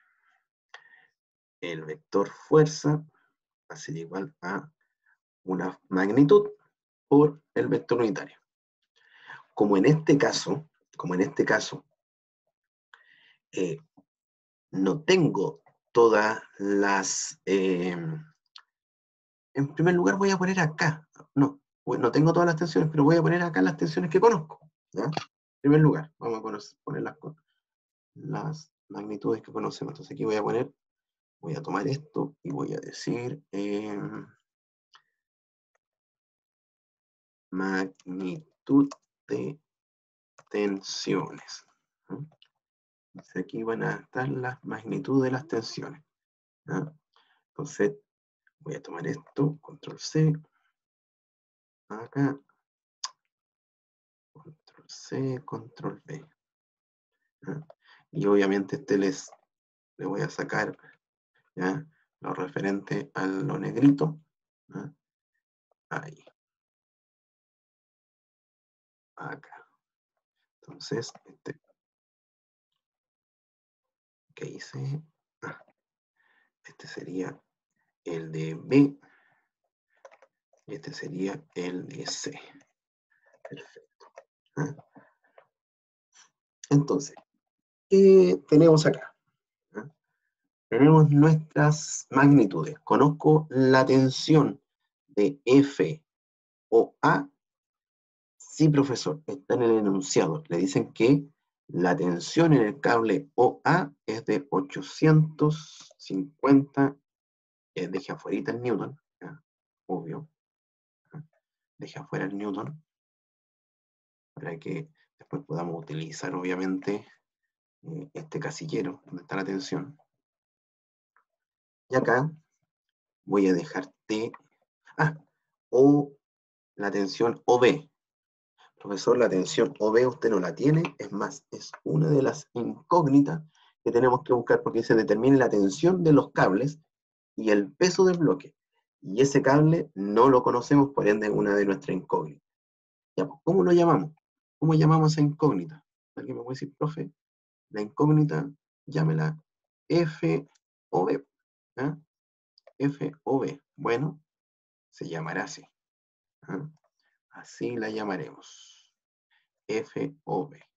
el vector fuerza va a ser igual a una magnitud por el vector unitario. Como en este caso, no tengo todas las... en primer lugar voy a poner acá, no tengo todas las tensiones, pero voy a poner acá las tensiones que conozco. ¿Ya? En primer lugar, vamos a poner las magnitudes que conocemos. Entonces aquí voy a tomar esto y voy a decir magnitud de tensiones. ¿No? Entonces aquí van a estar las magnitudes de las tensiones. ¿No? Entonces voy a tomar esto, control C, acá, control C, control V. ¿No? Y obviamente le voy a sacar, ¿ya?, lo referente a lo negrito. ¿No? Ahí. Acá. Entonces, ¿qué hice? Este sería el de B y este sería el de C. Perfecto. ¿Ah? Entonces, ¿qué tenemos acá? ¿Ah? Tenemos nuestras magnitudes. Conozco la tensión de F o A. Sí, profesor, está en el enunciado. Le dicen que la tensión en el cable OA es de 850, deje afuera el Newton, ¿ya? Obvio. Deje afuera el Newton, para que después podamos utilizar, obviamente, este casillero donde está la tensión. Y acá voy a dejar T, o la tensión OB. Profesor, la tensión OB usted no la tiene, es más, es una de las incógnitas que tenemos que buscar porque se determina la tensión de los cables y el peso del bloque. Y ese cable no lo conocemos, por ende es una de nuestras incógnitas. Ya, pues, ¿cómo lo llamamos? ¿Cómo llamamos a incógnita? ¿Alguien me puede decir, profe? La incógnita, llámela F o B. ¿Ah? F o B. Bueno, se llamará así. ¿Ah? Así la llamaremos. F o B.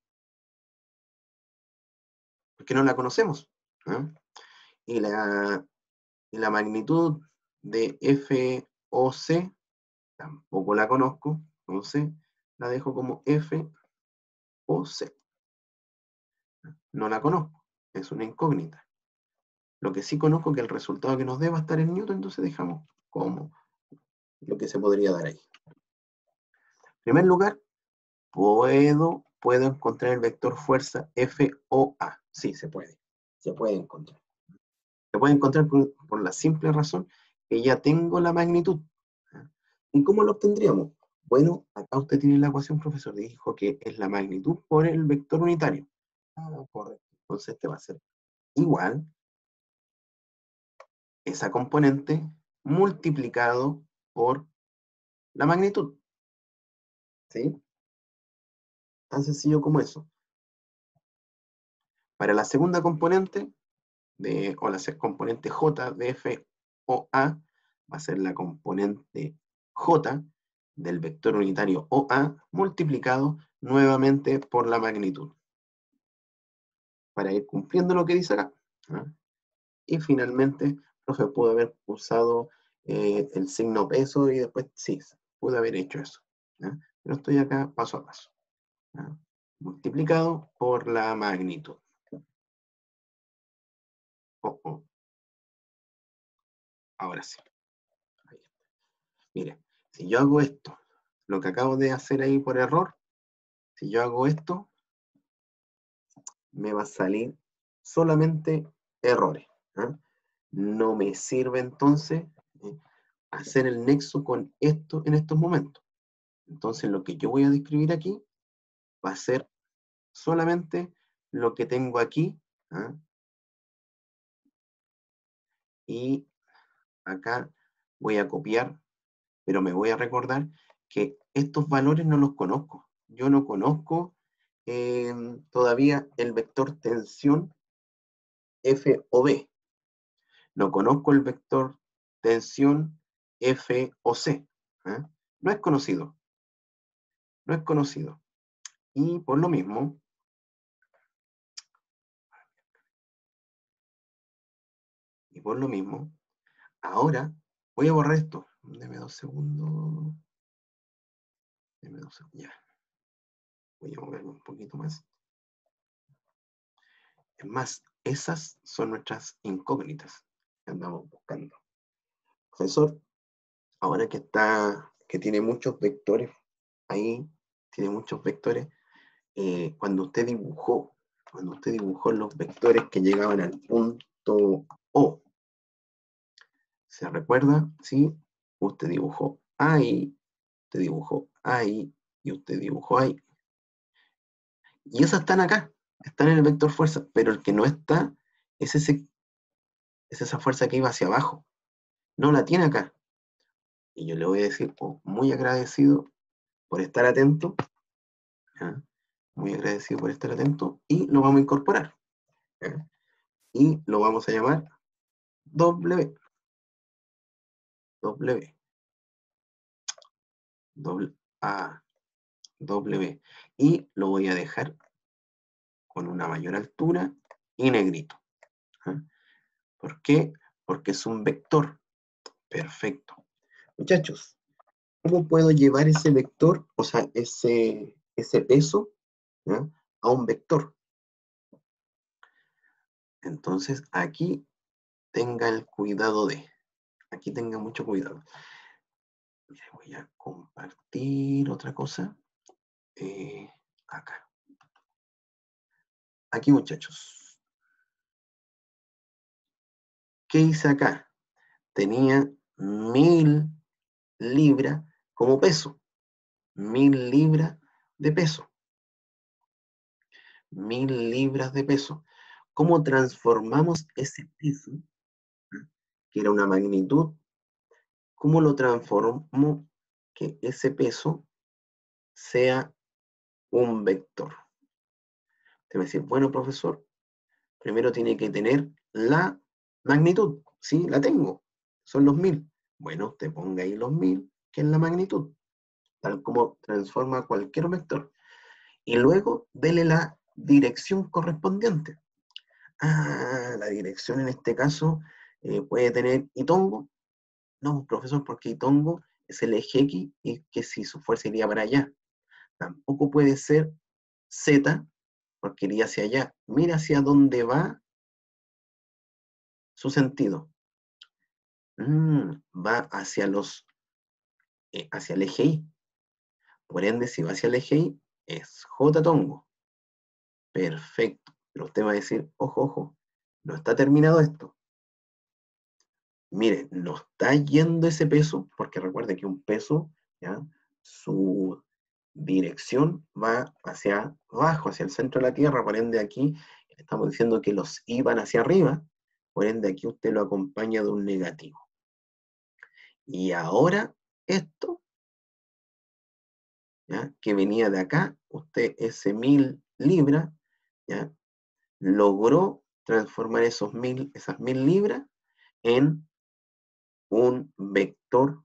Porque no la conocemos. ¿Ah? Y la magnitud de F o C tampoco la conozco. Entonces la dejo como F o C. No la conozco. Es una incógnita. Lo que sí conozco es que el resultado que nos dé va a estar en Newton, entonces dejamos como lo que se podría dar ahí. En primer lugar, puedo encontrar el vector fuerza FOA. Sí, se puede encontrar. Se puede encontrar por la simple razón que ya tengo la magnitud. ¿Y cómo lo obtendríamos? Bueno, acá usted tiene la ecuación, profesor, dijo que es la magnitud por el vector unitario. Correcto. Entonces este va a ser igual esa componente multiplicado por la magnitud. ¿Sí? Tan sencillo como eso. Para la segunda componente, o la componente J de F o A, va a ser la componente J del vector unitario OA multiplicado nuevamente por la magnitud. Para ir cumpliendo lo que dice acá. ¿Ah? Y finalmente, profe, pude haber usado el signo peso y después, sí, pude haber hecho eso. ¿Ah? Pero estoy acá paso a paso. ¿Ah? Multiplicado por la magnitud. Ahora sí. Mire, si yo hago esto, lo que acabo de hacer ahí por error, si yo hago esto, me va a salir solamente errores. ¿Ah? No me sirve entonces hacer el nexo con esto en estos momentos. Entonces lo que yo voy a describir aquí va a ser solamente lo que tengo aquí. ¿Ah? Y acá voy a copiar, pero me voy a recordar que estos valores no los conozco. Yo no conozco todavía el vector tensión F o B. No conozco el vector tensión F o C. ¿Eh? No es conocido. No es conocido. Y por lo mismo, ahora voy a borrar esto. Deme 2 segundos. Deme 2 segundos. Ya. Voy a moverme un poquito más. Es más, esas son nuestras incógnitas que andamos buscando. Profesor, ahora que tiene muchos vectores, ahí tiene muchos vectores, cuando usted dibujó los vectores que llegaban al punto O, ¿se recuerda? ¿Sí? Usted dibujó ahí, usted dibujó ahí, y usted dibujó ahí. Y esas están acá, están en el vector fuerza, pero el que no está es esa fuerza que iba hacia abajo. No la tiene acá. Y yo le voy a decir, muy agradecido por estar atento, ¿ya? Muy agradecido por estar atento, y lo vamos a incorporar, ¿ya? Y lo vamos a llamar W, W, A, W, y lo voy a dejar con una mayor altura y negrito. ¿Ya? ¿Por qué? Porque es un vector. Perfecto. Muchachos, ¿cómo puedo llevar ese vector, o sea, ese peso, ¿ya?, a un vector? Entonces, aquí tenga el cuidado aquí tenga mucho cuidado. Mira, voy a compartir otra cosa. Acá. Aquí, muchachos. ¿Qué hice acá? Tenía 1000 libras como peso. 1000 libras de peso. 1000 libras de peso. ¿Cómo transformamos ese peso, que era una magnitud? ¿Cómo lo transformo que ese peso sea un vector? Te va a decir, bueno, profesor, primero tiene que tener la magnitud. Sí, la tengo. Son los 1000. Bueno, te ponga ahí los 1000, que es la magnitud, tal como transforma cualquier vector. Y luego dele la dirección correspondiente. La dirección en este caso puede tener Itongo. No, profesor, porque Itongo es el eje X y que si su fuerza iría para allá. Tampoco puede ser Z, porque iría hacia allá. Mira hacia dónde va su sentido. Va hacia el eje Y. Por ende, si va hacia el eje Y, es J tongo. Perfecto. Pero usted va a decir, ojo, ojo, no está terminado esto. Mire, no está yendo ese peso, porque recuerde que un peso, ¿ya?, su dirección va hacia abajo, hacia el centro de la Tierra. Por ende, aquí estamos diciendo que los I van hacia arriba. Por ende, aquí usted lo acompaña de un negativo. Y ahora, esto, ¿ya?, que venía de acá, usted ese 1000 libras, ¿ya?, logró transformar esas 1000 libras en un vector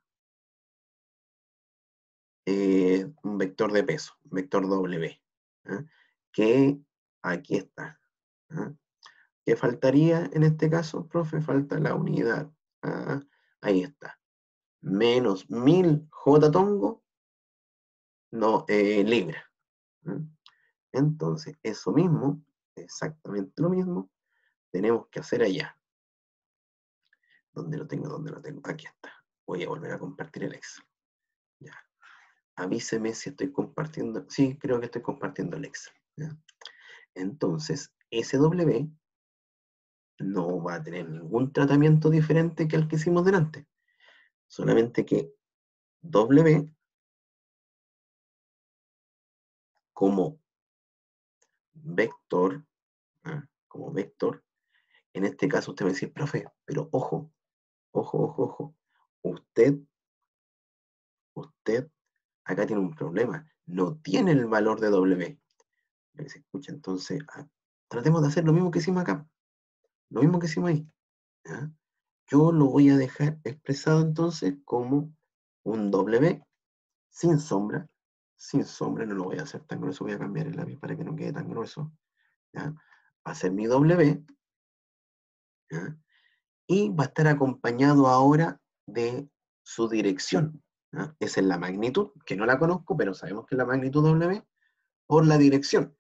de peso, un vector W, ¿ya?, que aquí está, ¿ya? ¿Qué faltaría en este caso, profe? Falta la unidad. Ahí está. Menos 1000 J tongo, no, libra. Entonces, eso mismo, exactamente lo mismo, tenemos que hacer allá. ¿Dónde lo tengo? ¿Dónde lo tengo? Aquí está. Voy a volver a compartir el Excel. Ya. Avíseme si estoy compartiendo. Sí, creo que estoy compartiendo el Excel. ¿Ya? Entonces, SW no va a tener ningún tratamiento diferente que el que hicimos delante. Solamente que W como vector, como vector, en este caso usted va a decir, profe, pero ojo, ojo, ojo, ojo. Usted, acá tiene un problema. No tiene el valor de W. Se escucha, entonces, tratemos de hacer lo mismo que hicimos acá. Lo mismo que hicimos ahí. ¿Ya? Yo lo voy a dejar expresado entonces como un W sin sombra. Sin sombra, no lo voy a hacer tan grueso, voy a cambiar el lápiz para que no quede tan grueso. ¿Ya? Va a ser mi W. ¿Ya? Y va a estar acompañado ahora de su dirección. ¿Ya? Esa es la magnitud, que no la conozco, pero sabemos que es la magnitud W por la dirección.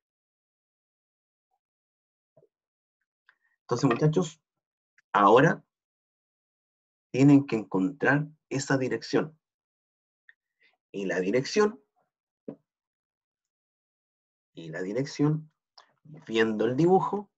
Entonces, muchachos, ahora tienen que encontrar esa dirección. Y la dirección, viendo el dibujo,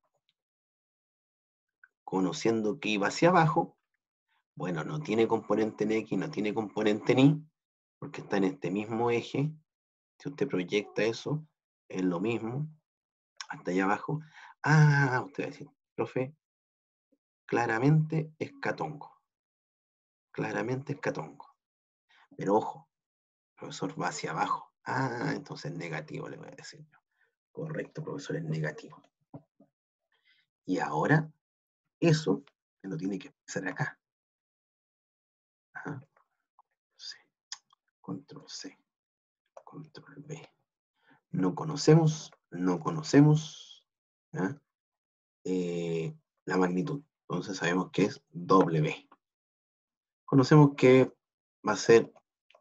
conociendo que iba hacia abajo, bueno, no tiene componente en X, no tiene componente en Y, porque está en este mismo eje. Si usted proyecta eso, es lo mismo, hasta allá abajo. Usted va a decir, profe, claramente es catongo. Claramente es catongo. Pero ojo, profesor, va hacia abajo. Entonces negativo, le voy a decir yo. Correcto, profesor, es negativo. Y ahora, eso me lo tiene que expresar acá. C, control C, control B. No conocemos ¿ya? La magnitud. Entonces sabemos que es W. Conocemos que va a ser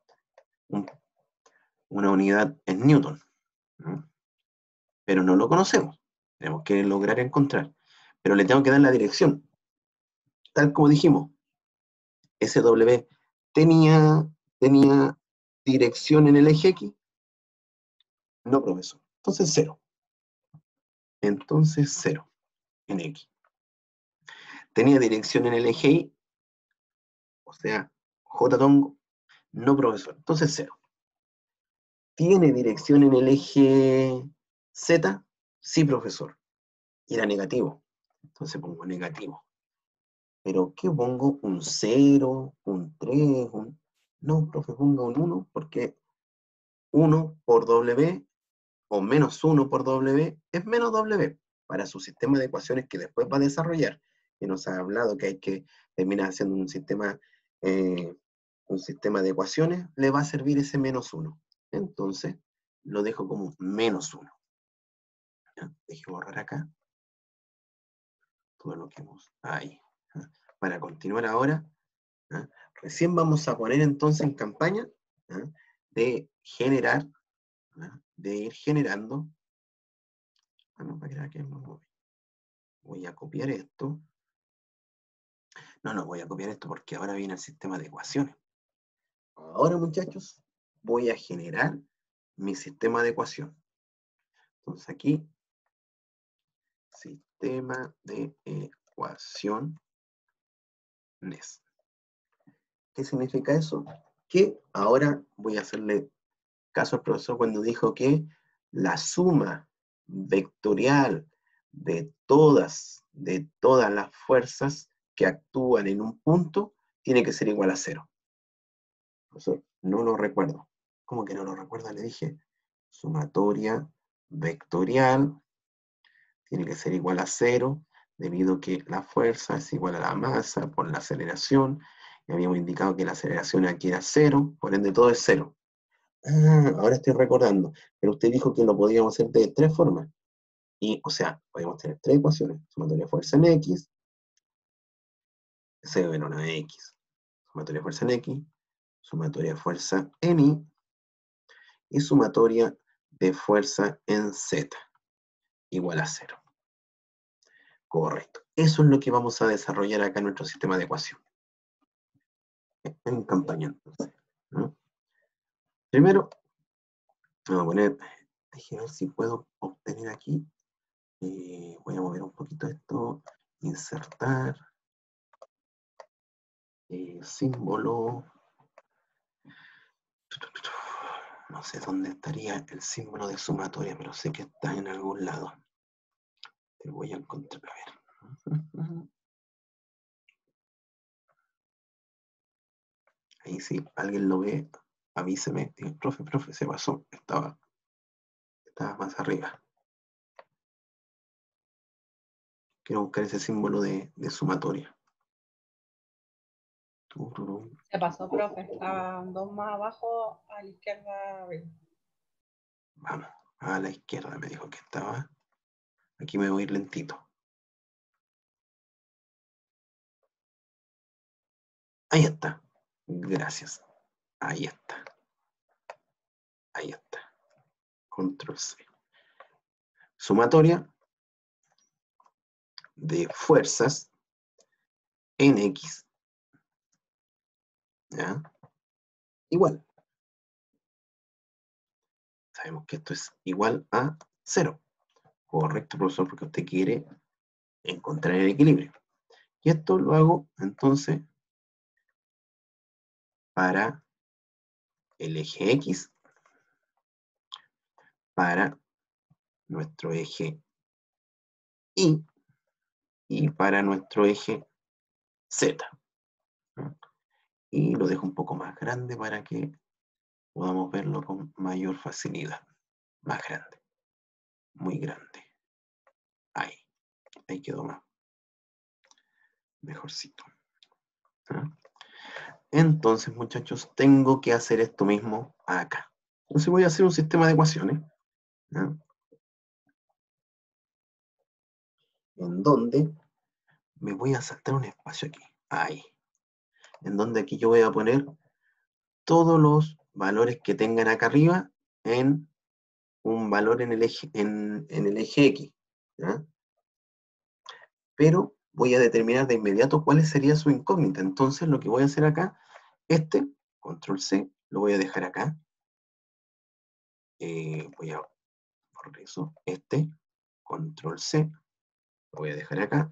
una unidad en Newton, ¿no? Pero no lo conocemos. Tenemos que lograr encontrar. Pero le tengo que dar la dirección. Tal como dijimos, SW tenía dirección en el eje X. No, profesor. Entonces 0. Entonces 0 en X. Tenía dirección en el eje Y, o sea, J tongo. No, profesor. Entonces 0. ¿Tiene dirección en el eje Z? Sí, profesor. Y era negativo. Entonces pongo negativo. ¿Pero qué pongo? ¿Un 0? ¿Un 3? No, profe, pongo un 1 porque 1 por W o menos 1 por W es menos W para su sistema de ecuaciones que después va a desarrollar. Que nos ha hablado que hay que terminar haciendo un sistema de ecuaciones, le va a servir ese menos 1. Entonces, lo dejo como menos 1. Deje borrar acá todo lo que hemos ahí. Para continuar ahora, recién vamos a poner entonces en campaña de generar, de ir generando. No, para que voy a copiar esto. No voy a copiar esto porque ahora viene el sistema de ecuaciones. Ahora, muchachos, voy a generar mi sistema de ecuación. Entonces aquí, sistema de ecuaciones. ¿Qué significa eso? Que ahora voy a hacerle caso al profesor cuando dijo que la suma vectorial de todas las fuerzas que actúan en un punto tiene que ser igual a 0. Profesor, no lo recuerdo. ¿Cómo que no lo recuerda? Le dije, sumatoria vectorial tiene que ser igual a 0, debido a que la fuerza es igual a la masa por la aceleración, y habíamos indicado que la aceleración aquí era 0, por ende todo es 0. Ahora estoy recordando, pero usted dijo que lo podíamos hacer de 3 formas. Y, o sea, podemos tener 3 ecuaciones, sumatoria de fuerza en X, C menos una X, sumatoria de fuerza en X, sumatoria de fuerza en Y, y sumatoria de fuerza en Z, igual a 0. Correcto. Eso es lo que vamos a desarrollar acá en nuestro sistema de ecuación. En campaña, entonces, ¿no? Primero, vamos a poner, déjeme ver si puedo obtener aquí. Voy a mover un poquito esto, insertar, símbolo. No sé dónde estaría el símbolo de sumatoria, pero sé que está en algún lado. Te voy a encontrar, a ver. Ahí sí, alguien lo ve, avíseme. Profe, se pasó. Estaba más arriba. Quiero buscar ese símbolo de sumatoria. Se pasó, profe. Estaban dos más abajo, a la izquierda arriba. Vamos, a la izquierda me dijo que estaba. Aquí me voy a ir lentito. Ahí está. Gracias. Ahí está. Ahí está. Control C. Sumatoria de fuerzas en X. ¿Ya? Igual. Sabemos que esto es igual a 0. Correcto, profesor, porque usted quiere encontrar el equilibrio. Y esto lo hago entonces para el eje X, para nuestro eje Y para nuestro eje Z. Y lo dejo un poco más grande para que podamos verlo con mayor facilidad. Más grande. Muy grande. Ahí quedó más. Mejorcito. Entonces, muchachos, tengo que hacer esto mismo acá. Entonces voy a hacer un sistema de ecuaciones. ¿Ya? En donde me voy a saltar un espacio aquí. Ahí. En donde aquí yo voy a poner todos los valores que tengan acá arriba en un valor en el eje, en el eje X. ¿Ya? Pero voy a determinar de inmediato cuál sería su incógnita. Entonces lo que voy a hacer acá, control C, lo voy a dejar acá. Voy a borrar eso. Control C, lo voy a dejar acá.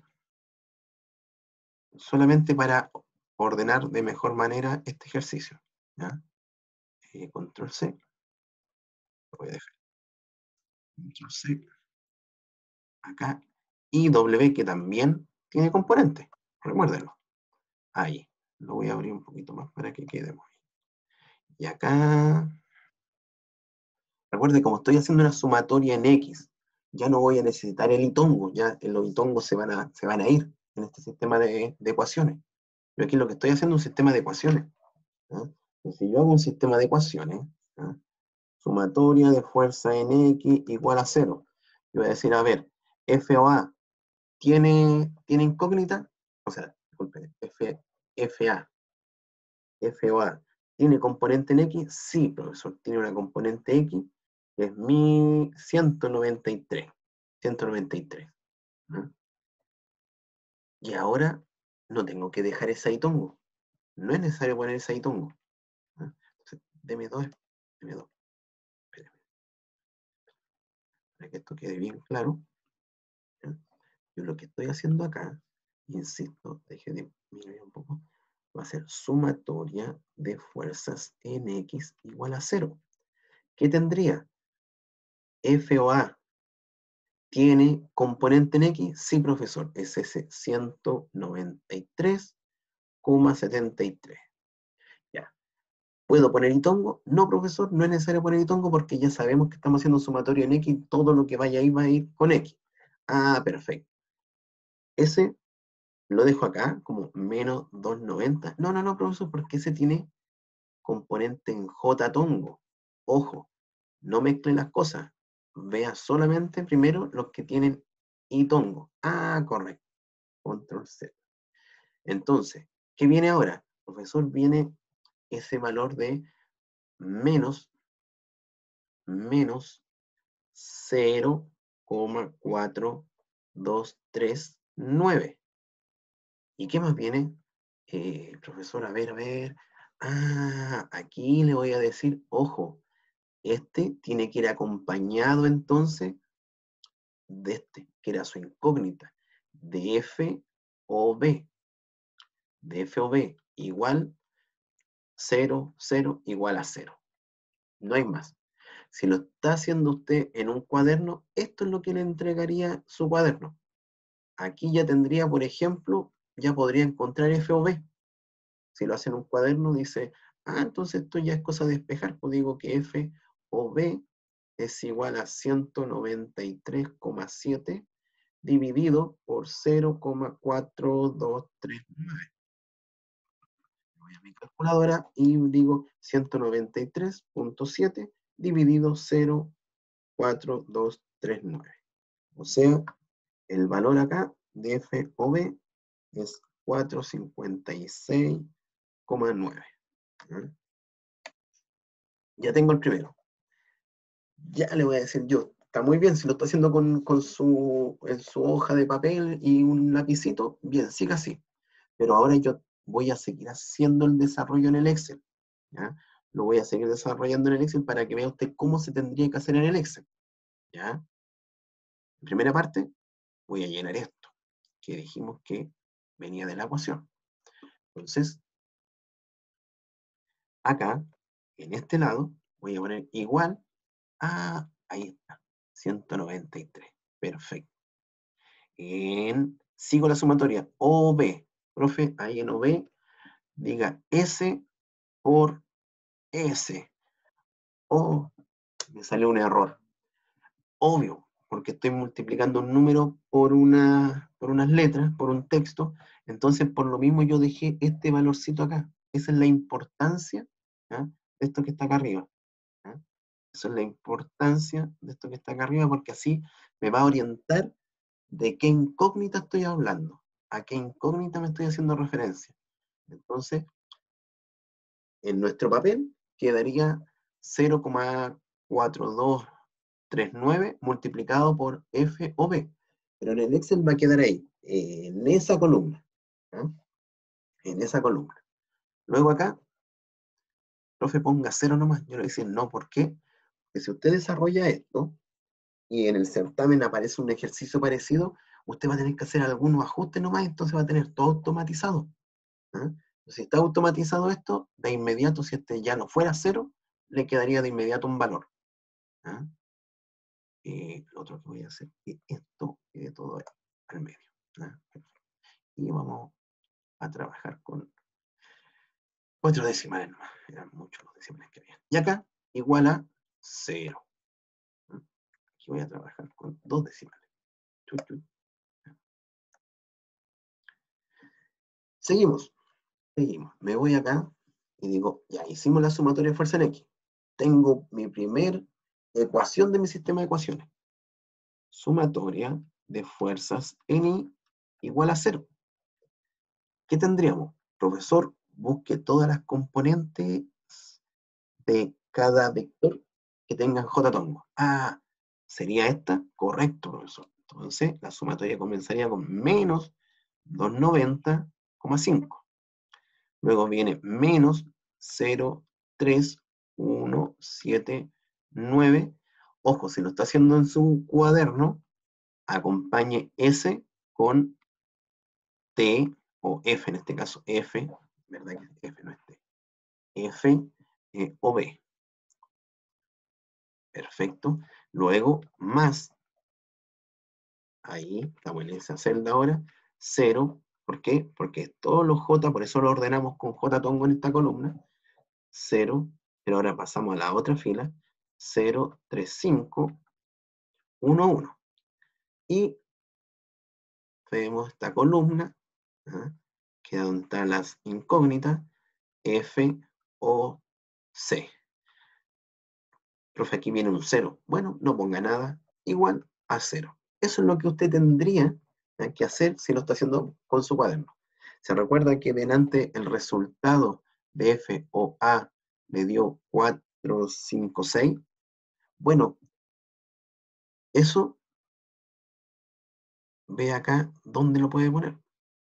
Solamente para ordenar de mejor manera este ejercicio. ¿Ya? Control C, lo voy a dejar. Control C, acá. Y W, que también tiene componente. Recuérdenlo. Ahí. Lo voy a abrir un poquito más para que quede muy bien. Y acá, recuerde, como estoy haciendo una sumatoria en X, ya no voy a necesitar el itongo, ya los itongos se van a ir en este sistema de ecuaciones. Yo aquí lo que estoy haciendo es un sistema de ecuaciones. ¿Ya? Entonces, si yo hago un sistema de ecuaciones, ¿ya? Sumatoria de fuerza en X igual a 0. Yo voy a decir, a ver, F o A tiene incógnita, o sea, disculpen, FA, F o A tiene componente en X, sí, profesor, tiene una componente X, que es 1193, 193. ¿No? Y ahora no tengo que dejar ese itongo, no es necesario poner ese itongo. ¿No? Entonces, deme dos, espérame, para que esto quede bien claro. ¿Ya? Yo lo que estoy haciendo acá, insisto, deje de mirar un poco, va a ser sumatoria de fuerzas en X igual a 0. ¿Qué tendría? F o A tiene componente en X, sí, profesor, es ese 193,73. Ya. ¿Puedo poner itongo? No, profesor, no es necesario poner itongo porque ya sabemos que estamos haciendo sumatoria en X, todo lo que vaya ahí va a ir con X. Ah, perfecto. Ese lo dejo acá como menos 290. No, profesor, porque ese tiene componente en J tongo. Ojo, no mezcle las cosas. Vea solamente primero los que tienen I tongo. Ah, correcto. Control C. Entonces, ¿qué viene ahora? Profesor, viene ese valor de menos 0,4239. ¿Y qué más viene? Profesor, a ver. Ah, aquí le voy a decir, ojo, tiene que ir acompañado entonces de que era su incógnita, de F o B. De F o B igual 0, 0 igual a 0. No hay más. Si lo está haciendo usted en un cuaderno, esto es lo que le entregaría su cuaderno. Aquí ya tendría, por ejemplo, ya podría encontrar F o B. Si lo hace en un cuaderno, dice, ah, entonces esto ya es cosa de despejar, pues digo que F o B es igual a 193,7 dividido por 0,4239. Voy a mi calculadora y digo 193,7 dividido 0,4239. O sea, el valor acá de F o B es 456,9. Ya tengo el primero. Ya le voy a decir yo, está muy bien, si lo está haciendo en su hoja de papel y un lapicito, bien, siga así. Pero ahora yo voy a seguir haciendo el desarrollo en el Excel. ¿Ya? Lo voy a seguir desarrollando en el Excel para que vea usted cómo se tendría que hacer en el Excel. ¿Ya? En primera parte, voy a llenar esto, que dijimos que venía de la ecuación. Entonces, acá, en este lado, voy a poner igual a, ahí está, 193. Perfecto. Sigo la sumatoria, OB. Profe, ahí en OB, diga S por S. Oh, me salió un error. Obvio, porque estoy multiplicando un número por unas letras, por un texto. Entonces, por lo mismo yo dejé este valorcito acá. Esa es la importancia, ¿ya?, de esto que está acá arriba. ¿Ya? Esa es la importancia de esto que está acá arriba, porque así me va a orientar de qué incógnita estoy hablando, a qué incógnita me estoy haciendo referencia. Entonces, en nuestro papel quedaría 0,4239 multiplicado por F o B. Pero en el Excel va a quedar ahí, en esa columna. ¿Ya? En esa columna. Luego acá, profe, ponga 0 nomás. Yo le voy a decir no, ¿por qué? Porque si usted desarrolla esto, y en el certamen aparece un ejercicio parecido, usted va a tener que hacer algunos ajustes nomás, entonces va a tener todo automatizado. ¿Ah? Si está automatizado esto, de inmediato, si este ya no fuera 0, le quedaría de inmediato un valor. ¿Ah? Lo otro que voy a hacer es esto quede todo al medio. ¿Ah? Y vamos a trabajar con 4 decimales nomás. Eran muchos los decimales que había. Y acá, igual a 0. ¿Ah? Aquí voy a trabajar con 2 decimales. Seguimos. Seguimos. Me voy acá y digo, ya hicimos la sumatoria de fuerza en X. Tengo mi primer ecuación de mi sistema de ecuaciones. Sumatoria de fuerzas en I igual a 0. ¿Qué tendríamos? Profesor, busque todas las componentes de cada vector que tengan J tongo. Ah, ¿sería esta? Correcto, profesor. Entonces, la sumatoria comenzaría con menos 290,5. Luego viene menos 0,3179. Ojo, si lo está haciendo en su cuaderno, acompañe S con T o F, en este caso F, ¿verdad que F no es T? F o B. Perfecto. Luego, más, ahí, estamos en esa celda ahora, 0. ¿Por qué? Porque todos los J, por eso lo ordenamos con J tongo en esta columna, 0, pero ahora pasamos a la otra fila, 0,3511. Y vemos esta columna, ¿ah?, que es donde están las incógnitas, F o C. Profe, aquí viene un 0. Bueno, no ponga nada, igual a 0. Eso es lo que usted tendría que hacer si lo está haciendo con su cuaderno. ¿Se recuerda que delante el resultado de F o A le dio 4, 5, 6? Bueno, eso, ve acá dónde lo puede poner.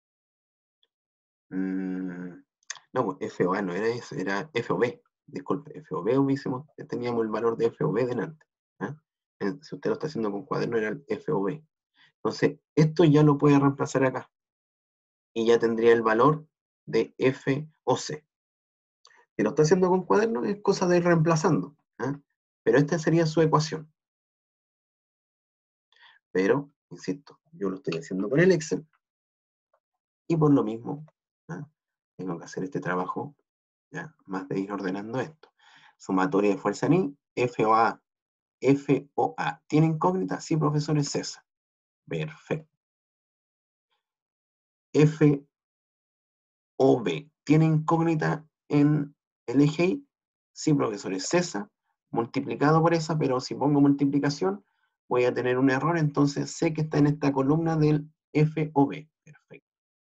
No, pues F o A no era eso, era F o B. Disculpe, F o B teníamos el valor de F o B delante. ¿Ah? Si usted lo está haciendo con cuaderno, era el F o B. Entonces, esto ya lo puede reemplazar acá. Y ya tendría el valor de F o C. Si lo está haciendo con cuaderno, es cosa de ir reemplazando. ¿Ah? Pero esta sería su ecuación. Pero, insisto, yo lo estoy haciendo con el Excel. Y por lo mismo, ¿ah?, tengo que hacer este trabajo, ya, más de ir ordenando esto. Sumatoria de fuerza en I, FOA. FOA. ¿Tiene incógnita? Sí, profesor, es esa. Perfecto. FOB. ¿Tiene incógnita en el eje Y? Sí, profesor, es esa. Multiplicado por esa, pero si pongo multiplicación, voy a tener un error, entonces sé que está en esta columna del FOB. Perfecto.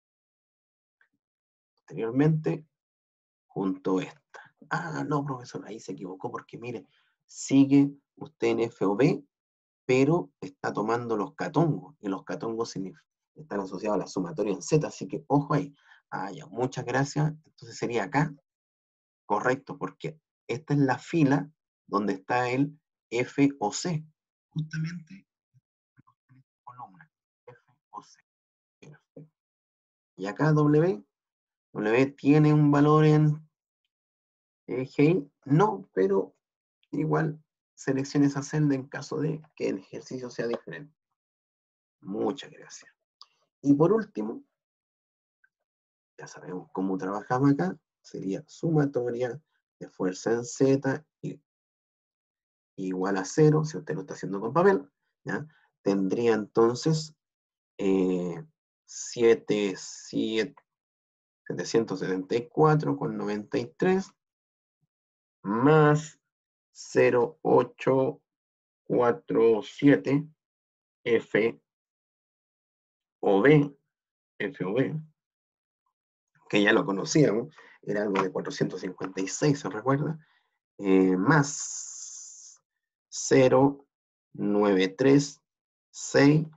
Posteriormente, junto esta. Ah, no, profesor, ahí se equivocó porque mire, sigue usted en FOB, pero está tomando los catongos, y los catongos están asociados a la sumatoria en Z, así que ojo ahí. Ah, ya, muchas gracias. Entonces sería acá, correcto, porque esta es la fila donde está el FOC, justamente en esta columna, FOC. Perfecto. Y acá W tiene un valor en GI, no, pero igual seleccione esa celda en caso de que el ejercicio sea diferente. Muchas gracias. Y por último, ya sabemos cómo trabajamos acá, sería sumatoria de fuerza en Z igual a 0, si usted lo está haciendo con papel, ¿ya? Tendría entonces 774,93 más 0,847 FOB, que ya lo conocíamos, era algo de 456, ¿se recuerda? Más 0,936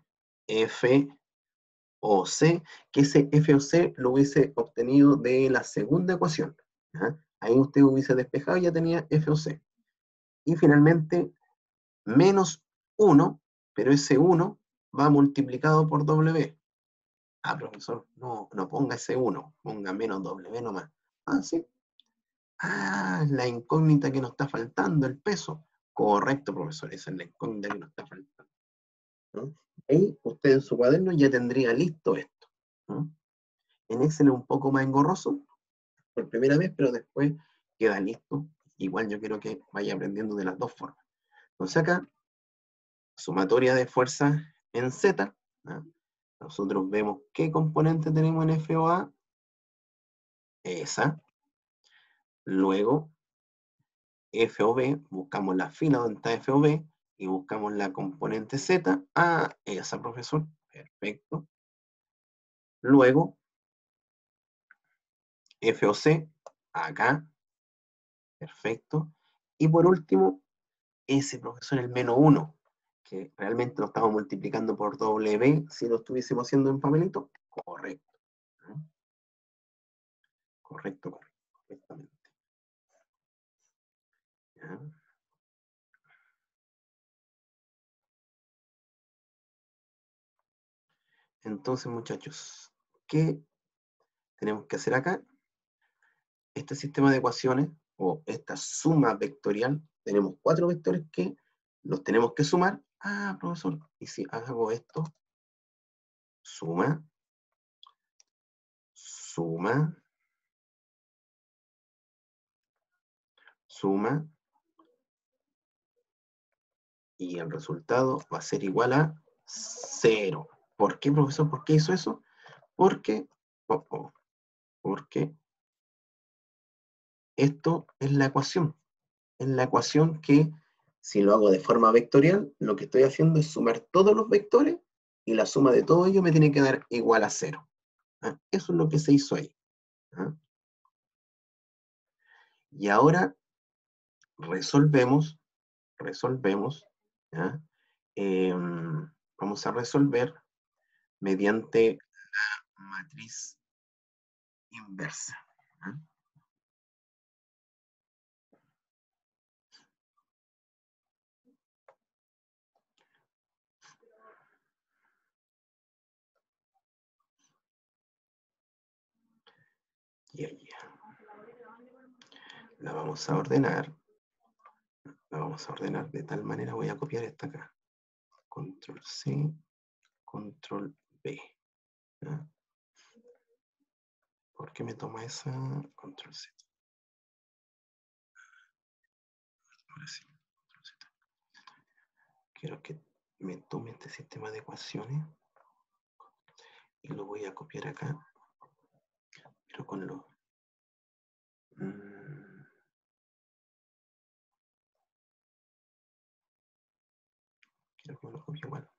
FOC, que ese FOC lo hubiese obtenido de la segunda ecuación. ¿Ya? Ahí usted hubiese despejado y ya tenía FOC. Y finalmente, menos 1, pero ese 1 va multiplicado por W. Ah, profesor, no ponga ese 1, ponga menos W nomás. Ah, sí. Ah, la incógnita que nos está faltando, el peso. Correcto, profesor, esa es la incógnita que nos está faltando, ¿no? Ahí usted en su cuaderno ya tendría listo esto, ¿no? En Excel es un poco más engorroso por primera vez, pero después queda listo. Igual yo quiero que vaya aprendiendo de las dos formas. Entonces acá, sumatoria de fuerzas en Z, ¿no? Nosotros vemos qué componente tenemos en FOA, esa. Luego, FOB, buscamos la fila donde está FOB y buscamos la componente Z. Ah, esa, profesor. Perfecto. Luego, FOC, acá. Perfecto. Y por último, ese, profesor, el menos 1, que realmente lo estamos multiplicando por W si lo estuviésemos haciendo en papelito. Correcto. ¿No? Correcto, correctamente. ¿Ya? Entonces, muchachos, ¿qué tenemos que hacer acá? Este sistema de ecuaciones, o esta suma vectorial, tenemos 4 vectores que los tenemos que sumar. Ah, profesor, y si hago esto, suma, suma, suma, y el resultado va a ser igual a 0. ¿Por qué, profesor? ¿Por qué hizo eso? Porque, porque esto es la ecuación. Es la ecuación que, si lo hago de forma vectorial, lo que estoy haciendo es sumar todos los vectores y la suma de todo ello me tiene que dar igual a 0. ¿Ah? Eso es lo que se hizo ahí. ¿Ah? Y ahora resolvemos, ¿ya? Vamos a resolver mediante la matriz inversa. ¿Ah? Y ahí. La vamos a ordenar. La vamos a ordenar de tal manera, voy a copiar esta acá. Control C, Control B. ¿Ya? ¿Por qué me toma esa? Control Z. Ahora sí. Control Z. Quiero que me tome este sistema de ecuaciones y lo voy a copiar acá, pero con lo... quiero que me lo copie igual.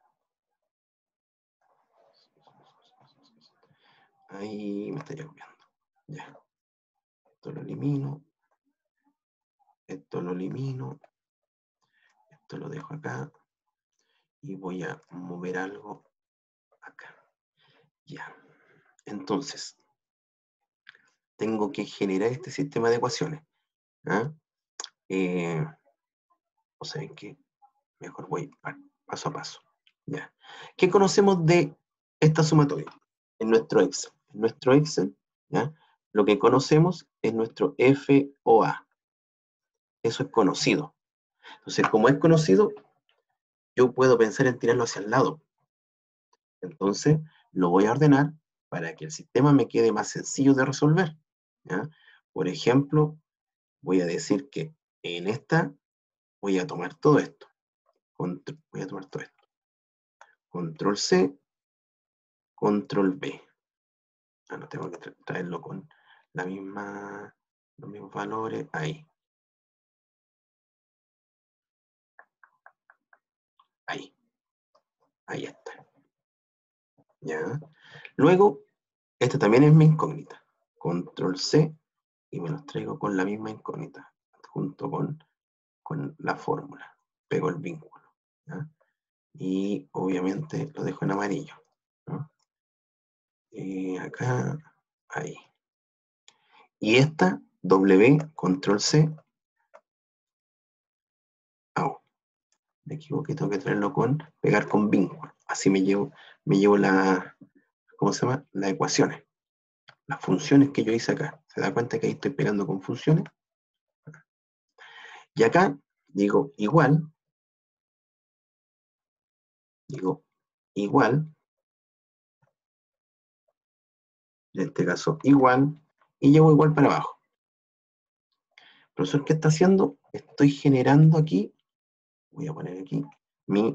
Ahí me estaría copiando. Ya. Esto lo elimino. Esto lo elimino. Esto lo dejo acá. Y voy a mover algo acá. Ya. Entonces, tengo que generar este sistema de ecuaciones. ¿Ah? O sea que mejor voy paso a paso. ¿Ya? ¿Qué conocemos de esta sumatoria? En nuestro Excel. En nuestro Excel, ¿ya? Lo que conocemos es nuestro FOA. Eso es conocido. Entonces, como es conocido, yo puedo pensar en tirarlo hacia el lado. Entonces, lo voy a ordenar para que el sistema me quede más sencillo de resolver. ¿Ya? Por ejemplo, voy a decir que en esta voy a tomar todo esto. Voy a tomar todo esto. Control C, Control B. No tengo que traerlo con la misma, los mismos valores. Ahí. Ahí. Ahí está. ¿Ya? Luego, esta también es mi incógnita. Control C y me los traigo con la misma incógnita, junto con la fórmula. Pego el vínculo. ¿Ya? Y obviamente lo dejo en amarillo. ¿No? Y acá, ahí. Y esta, W, Control C. Me equivoqué, tengo que traerlo con, pegar con vínculo. Así me llevo la, ¿cómo se llama? Las ecuaciones. Las funciones que yo hice acá. ¿Se da cuenta que ahí estoy pegando con funciones? Y acá digo igual, en este caso igual, y llevo igual para abajo. Profesor, ¿qué está haciendo? Estoy generando aquí, voy a poner aquí, mi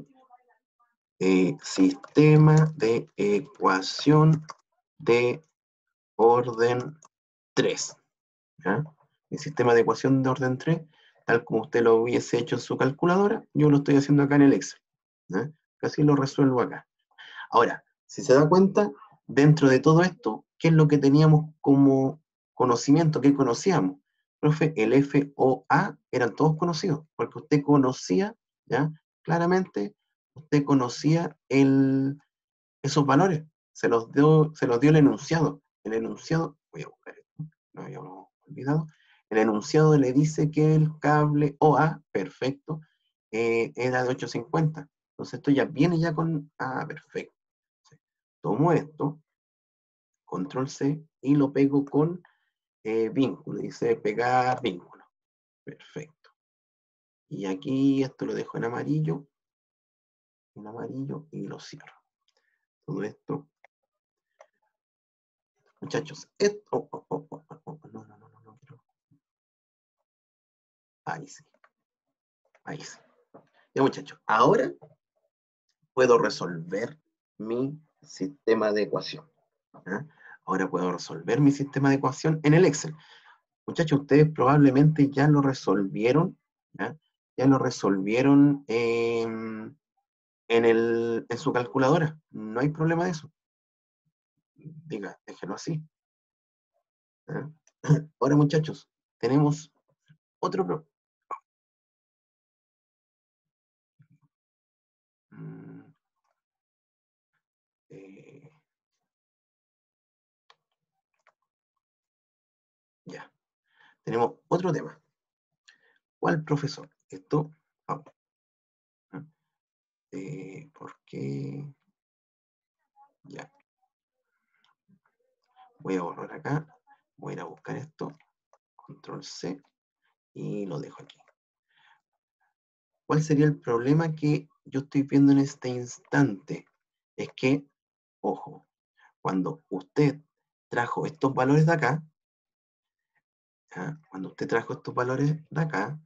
sistema de ecuación de orden 3. ¿Ya? Mi sistema de ecuación de orden 3, tal como usted lo hubiese hecho en su calculadora, yo lo estoy haciendo acá en el Excel. ¿Ya? Así lo resuelvo acá. Ahora, si se da cuenta, dentro de todo esto, ¿qué es lo que teníamos como conocimiento? ¿Qué conocíamos? Profe, el FOA eran todos conocidos, porque usted conocía, ¿ya? Claramente, usted conocía esos valores, se los dio el enunciado. El enunciado, voy a buscar esto, no habíamos olvidado, el enunciado le dice que el cable OA, perfecto, era de 850. Entonces esto ya viene ya con, perfecto. Tomo esto, control C, y lo pego con vínculo, dice pegar vínculo. Perfecto. Y aquí esto lo dejo en amarillo, y lo cierro. Todo esto. Muchachos, esto, no quiero. Ahí sí. Ahí sí. Ya, muchachos, ahora puedo resolver mi sistema de ecuación. ¿Ya? Ahora puedo resolver mi sistema de ecuación en el Excel. Muchachos, ustedes probablemente ya lo resolvieron, ¿ya? Ya lo resolvieron en su calculadora. No hay problema de eso. Diga, déjelo así. ¿Ya? Ahora, muchachos, tenemos otro problema. Ya, tenemos otro tema. ¿Cuál profesor? Esto, vamos. ¿Por qué? Ya. Voy a borrar acá. Voy a ir a buscar esto. Control C. Y lo dejo aquí. ¿Cuál sería el problema que yo estoy viendo en este instante? Es que, ojo, cuando usted trajo estos valores de acá, ¿ya? Cuando usted trajo estos valores de acá,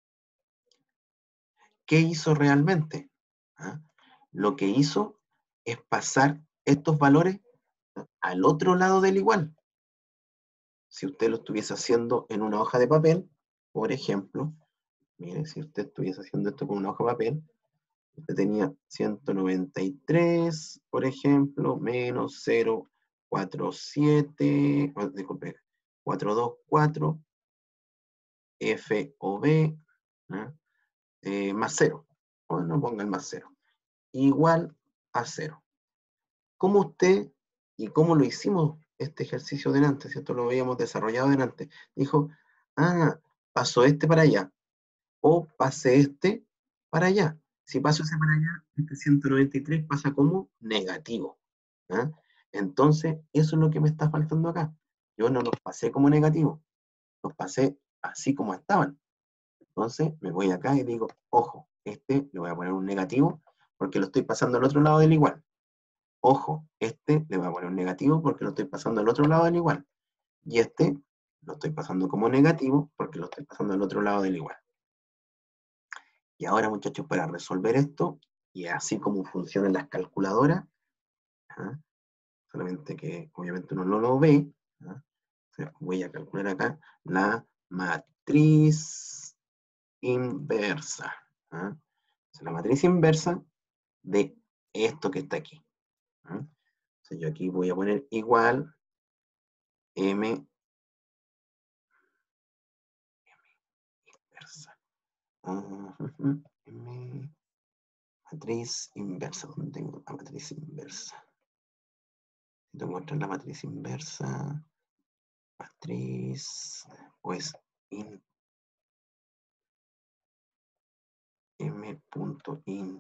¿qué hizo realmente? ¿Ah? Lo que hizo es pasar estos valores al otro lado del igual. Si usted lo estuviese haciendo en una hoja de papel, por ejemplo, mire, si usted estuviese haciendo esto con una hoja de papel, usted tenía 193, por ejemplo, menos 0,47, disculpe, 424, F o B, ¿ah? Más 0. O no ponga el más 0. Igual a 0. ¿Cómo usted y cómo lo hicimos este ejercicio delante? ¿Cierto? Lo habíamos desarrollado delante. Dijo, paso este para allá. O pase este para allá. Si paso ese para allá, este 193 pasa como negativo. ¿Ah? Entonces, eso es lo que me está faltando acá. Yo no los pasé como negativo, los pasé así como estaban. Entonces, me voy acá y digo, ojo, este le voy a poner un negativo porque lo estoy pasando al otro lado del igual. Ojo, este le voy a poner un negativo porque lo estoy pasando al otro lado del igual. Y este lo estoy pasando como negativo porque lo estoy pasando al otro lado del igual. Y ahora, muchachos, para resolver esto, y así como funcionan las calculadoras, ¿ah? Solamente que obviamente uno no lo ve, ¿ah? Voy a calcular acá la matriz inversa. ¿Ah? La matriz inversa de esto que está aquí. ¿Ah? Entonces yo aquí voy a poner igual M inversa. M, matriz inversa. ¿Dónde tengo la matriz inversa? Tengo que encontrar la matriz inversa. Matriz, pues, in, m.in.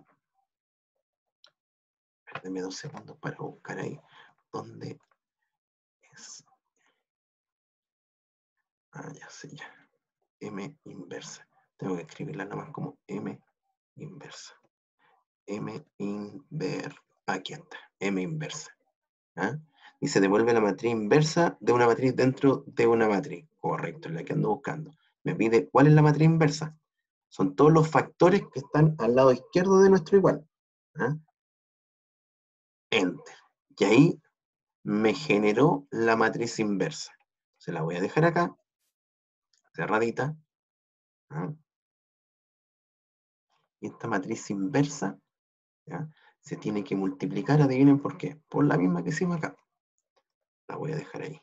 Deme 2 segundos para buscar ahí dónde es. Ya sé, ya. M inversa. Tengo que escribirla nada más como M inversa. M inversa. Aquí está. M inversa. ¿Ah? Y se devuelve la matriz inversa de una matriz dentro de una matriz. Correcto, es la que ando buscando. Me pide cuál es la matriz inversa. Son todos los factores que están al lado izquierdo de nuestro igual. ¿Ah? Enter. Y ahí me generó la matriz inversa. Se la voy a dejar acá, cerradita. ¿Ah? Y esta matriz inversa, ¿ya? Se tiene que multiplicar, adivinen por qué. Por la misma que hicimos acá. La voy a dejar ahí.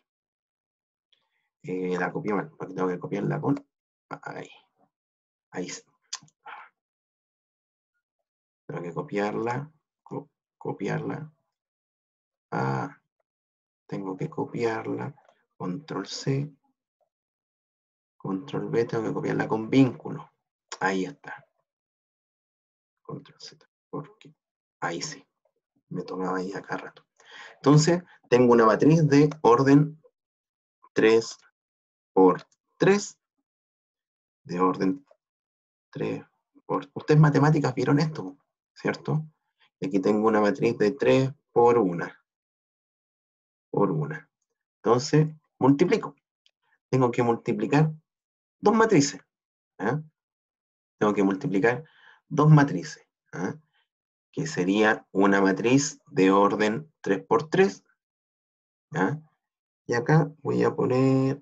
La copié mal, porque tengo que copiarla con... Ahí. Ahí. Tengo que copiarla. Copiarla. Tengo que copiarla. Control C. Control V. Tengo que copiarla con vínculo. Ahí está. Control Z. Porque ahí sí. Me tomaba ahí acá rato. Entonces, tengo una matriz de orden 3 por 3. De orden 3 por... Ustedes matemáticas vieron esto, ¿cierto? Y aquí tengo una matriz de 3 por 1. Por 1. Entonces, multiplico. Tengo que multiplicar dos matrices. ¿Ah? Tengo que multiplicar dos matrices. ¿Ah? Que sería una matriz de orden 3 por 3. ¿Ah? Y acá voy a poner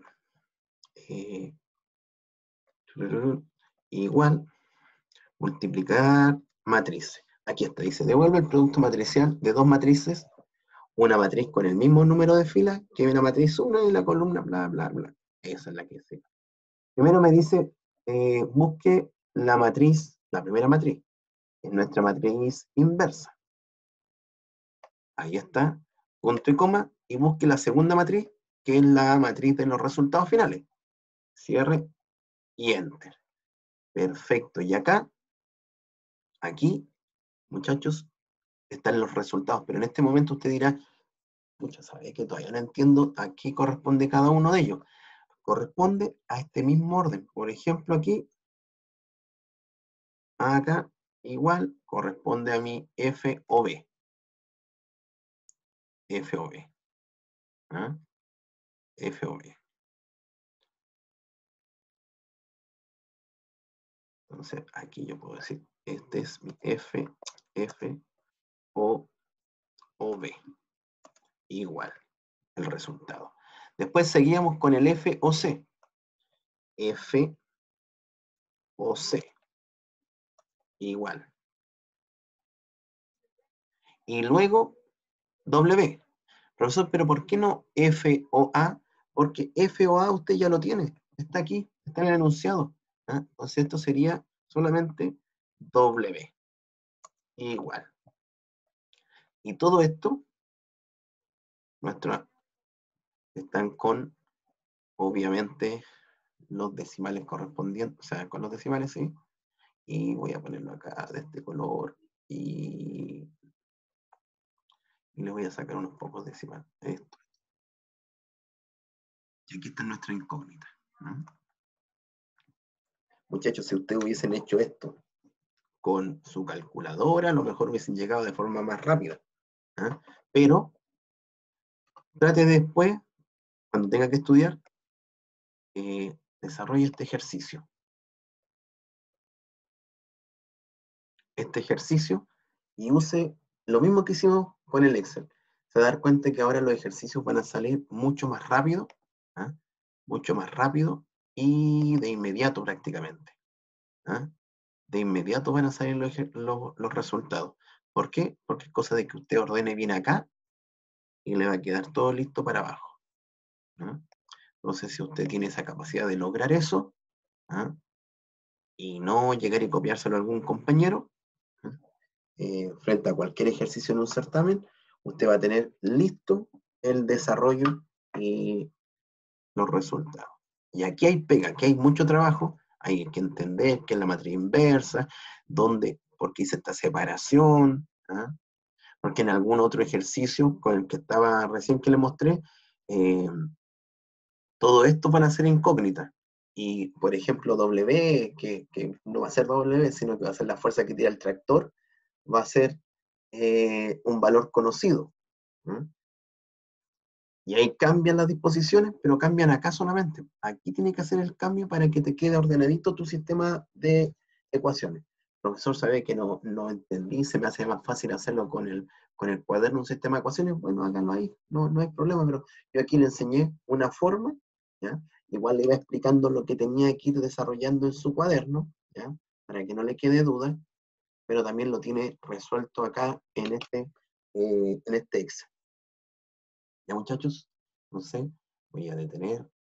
igual multiplicar matrices. Aquí está, dice, devuelve el producto matricial de dos matrices, una matriz con el mismo número de filas que una matriz 1 y la columna, bla, bla, bla. Esa es la que sé. Primero me dice, busque la matriz, la primera matriz, es nuestra matriz inversa. Ahí está, punto y coma, y busque la segunda matriz, que es la matriz de los resultados finales. Cierre y enter. Perfecto, y acá, aquí, muchachos, están los resultados, pero en este momento usted dirá, muchas sabe que todavía no entiendo a qué corresponde cada uno de ellos. Corresponde a este mismo orden. Por ejemplo, aquí, acá, igual, corresponde a mi F o B. F o B. ¿Ah? F o B. Entonces, aquí yo puedo decir, este es mi F o B. Igual el resultado. Después seguíamos con el F o C. F o C. Igual. Y luego W. Profesor, pero ¿por qué no F o A? Porque F o A usted ya lo tiene. Está aquí, está en el enunciado. ¿Ah? Entonces esto sería solamente W. Igual. Y todo esto, están con, obviamente, los decimales correspondientes, o sea, con los decimales, sí. Y voy a ponerlo acá de este color y le voy a sacar unos pocos decimales. Esto. Y aquí está nuestra incógnita. ¿No? Muchachos, si ustedes hubiesen hecho esto con su calculadora, a lo mejor hubiesen llegado de forma más rápida. ¿Ah? Pero trate después, cuando tenga que estudiar, desarrolle este ejercicio. Y use lo mismo que hicimos con el Excel. Se va a dar cuenta que ahora los ejercicios van a salir mucho más rápido, ¿ah? Mucho más rápido y de inmediato prácticamente. ¿Ah? De inmediato van a salir los resultados. ¿Por qué? Porque es cosa de que usted ordene bien acá y le va a quedar todo listo para abajo. ¿Ah? Entonces, si usted tiene esa capacidad de lograr eso, ¿ah? Y no llegar y copiárselo a algún compañero, ¿ah? Frente a cualquier ejercicio en un certamen, usted va a tener listo el desarrollo y los resultados. Y aquí hay pega, aquí hay mucho trabajo, hay que entender qué es la matriz inversa, por qué hice esta separación, ¿ah? Porque en algún otro ejercicio con el que estaba recién que le mostré, todo esto van a ser incógnitas. Y, por ejemplo, W, que no va a ser W, sino que va a ser la fuerza que tira el tractor, va a ser un valor conocido. ¿Mm? Y ahí cambian las disposiciones, pero cambian acá solamente. Aquí tiene que hacer el cambio para que te quede ordenadito tu sistema de ecuaciones. El profesor sabe que no entendí, se me hace más fácil hacerlo con el cuaderno, un sistema de ecuaciones. Bueno, háganlo ahí, no hay problema, pero yo aquí le enseñé una forma, ¿ya? Igual le iba explicando lo que tenía que ir desarrollando en su cuaderno, ¿ya? Para que no le quede duda, pero también lo tiene resuelto acá en este Excel. Ya muchachos, no sé, voy a detener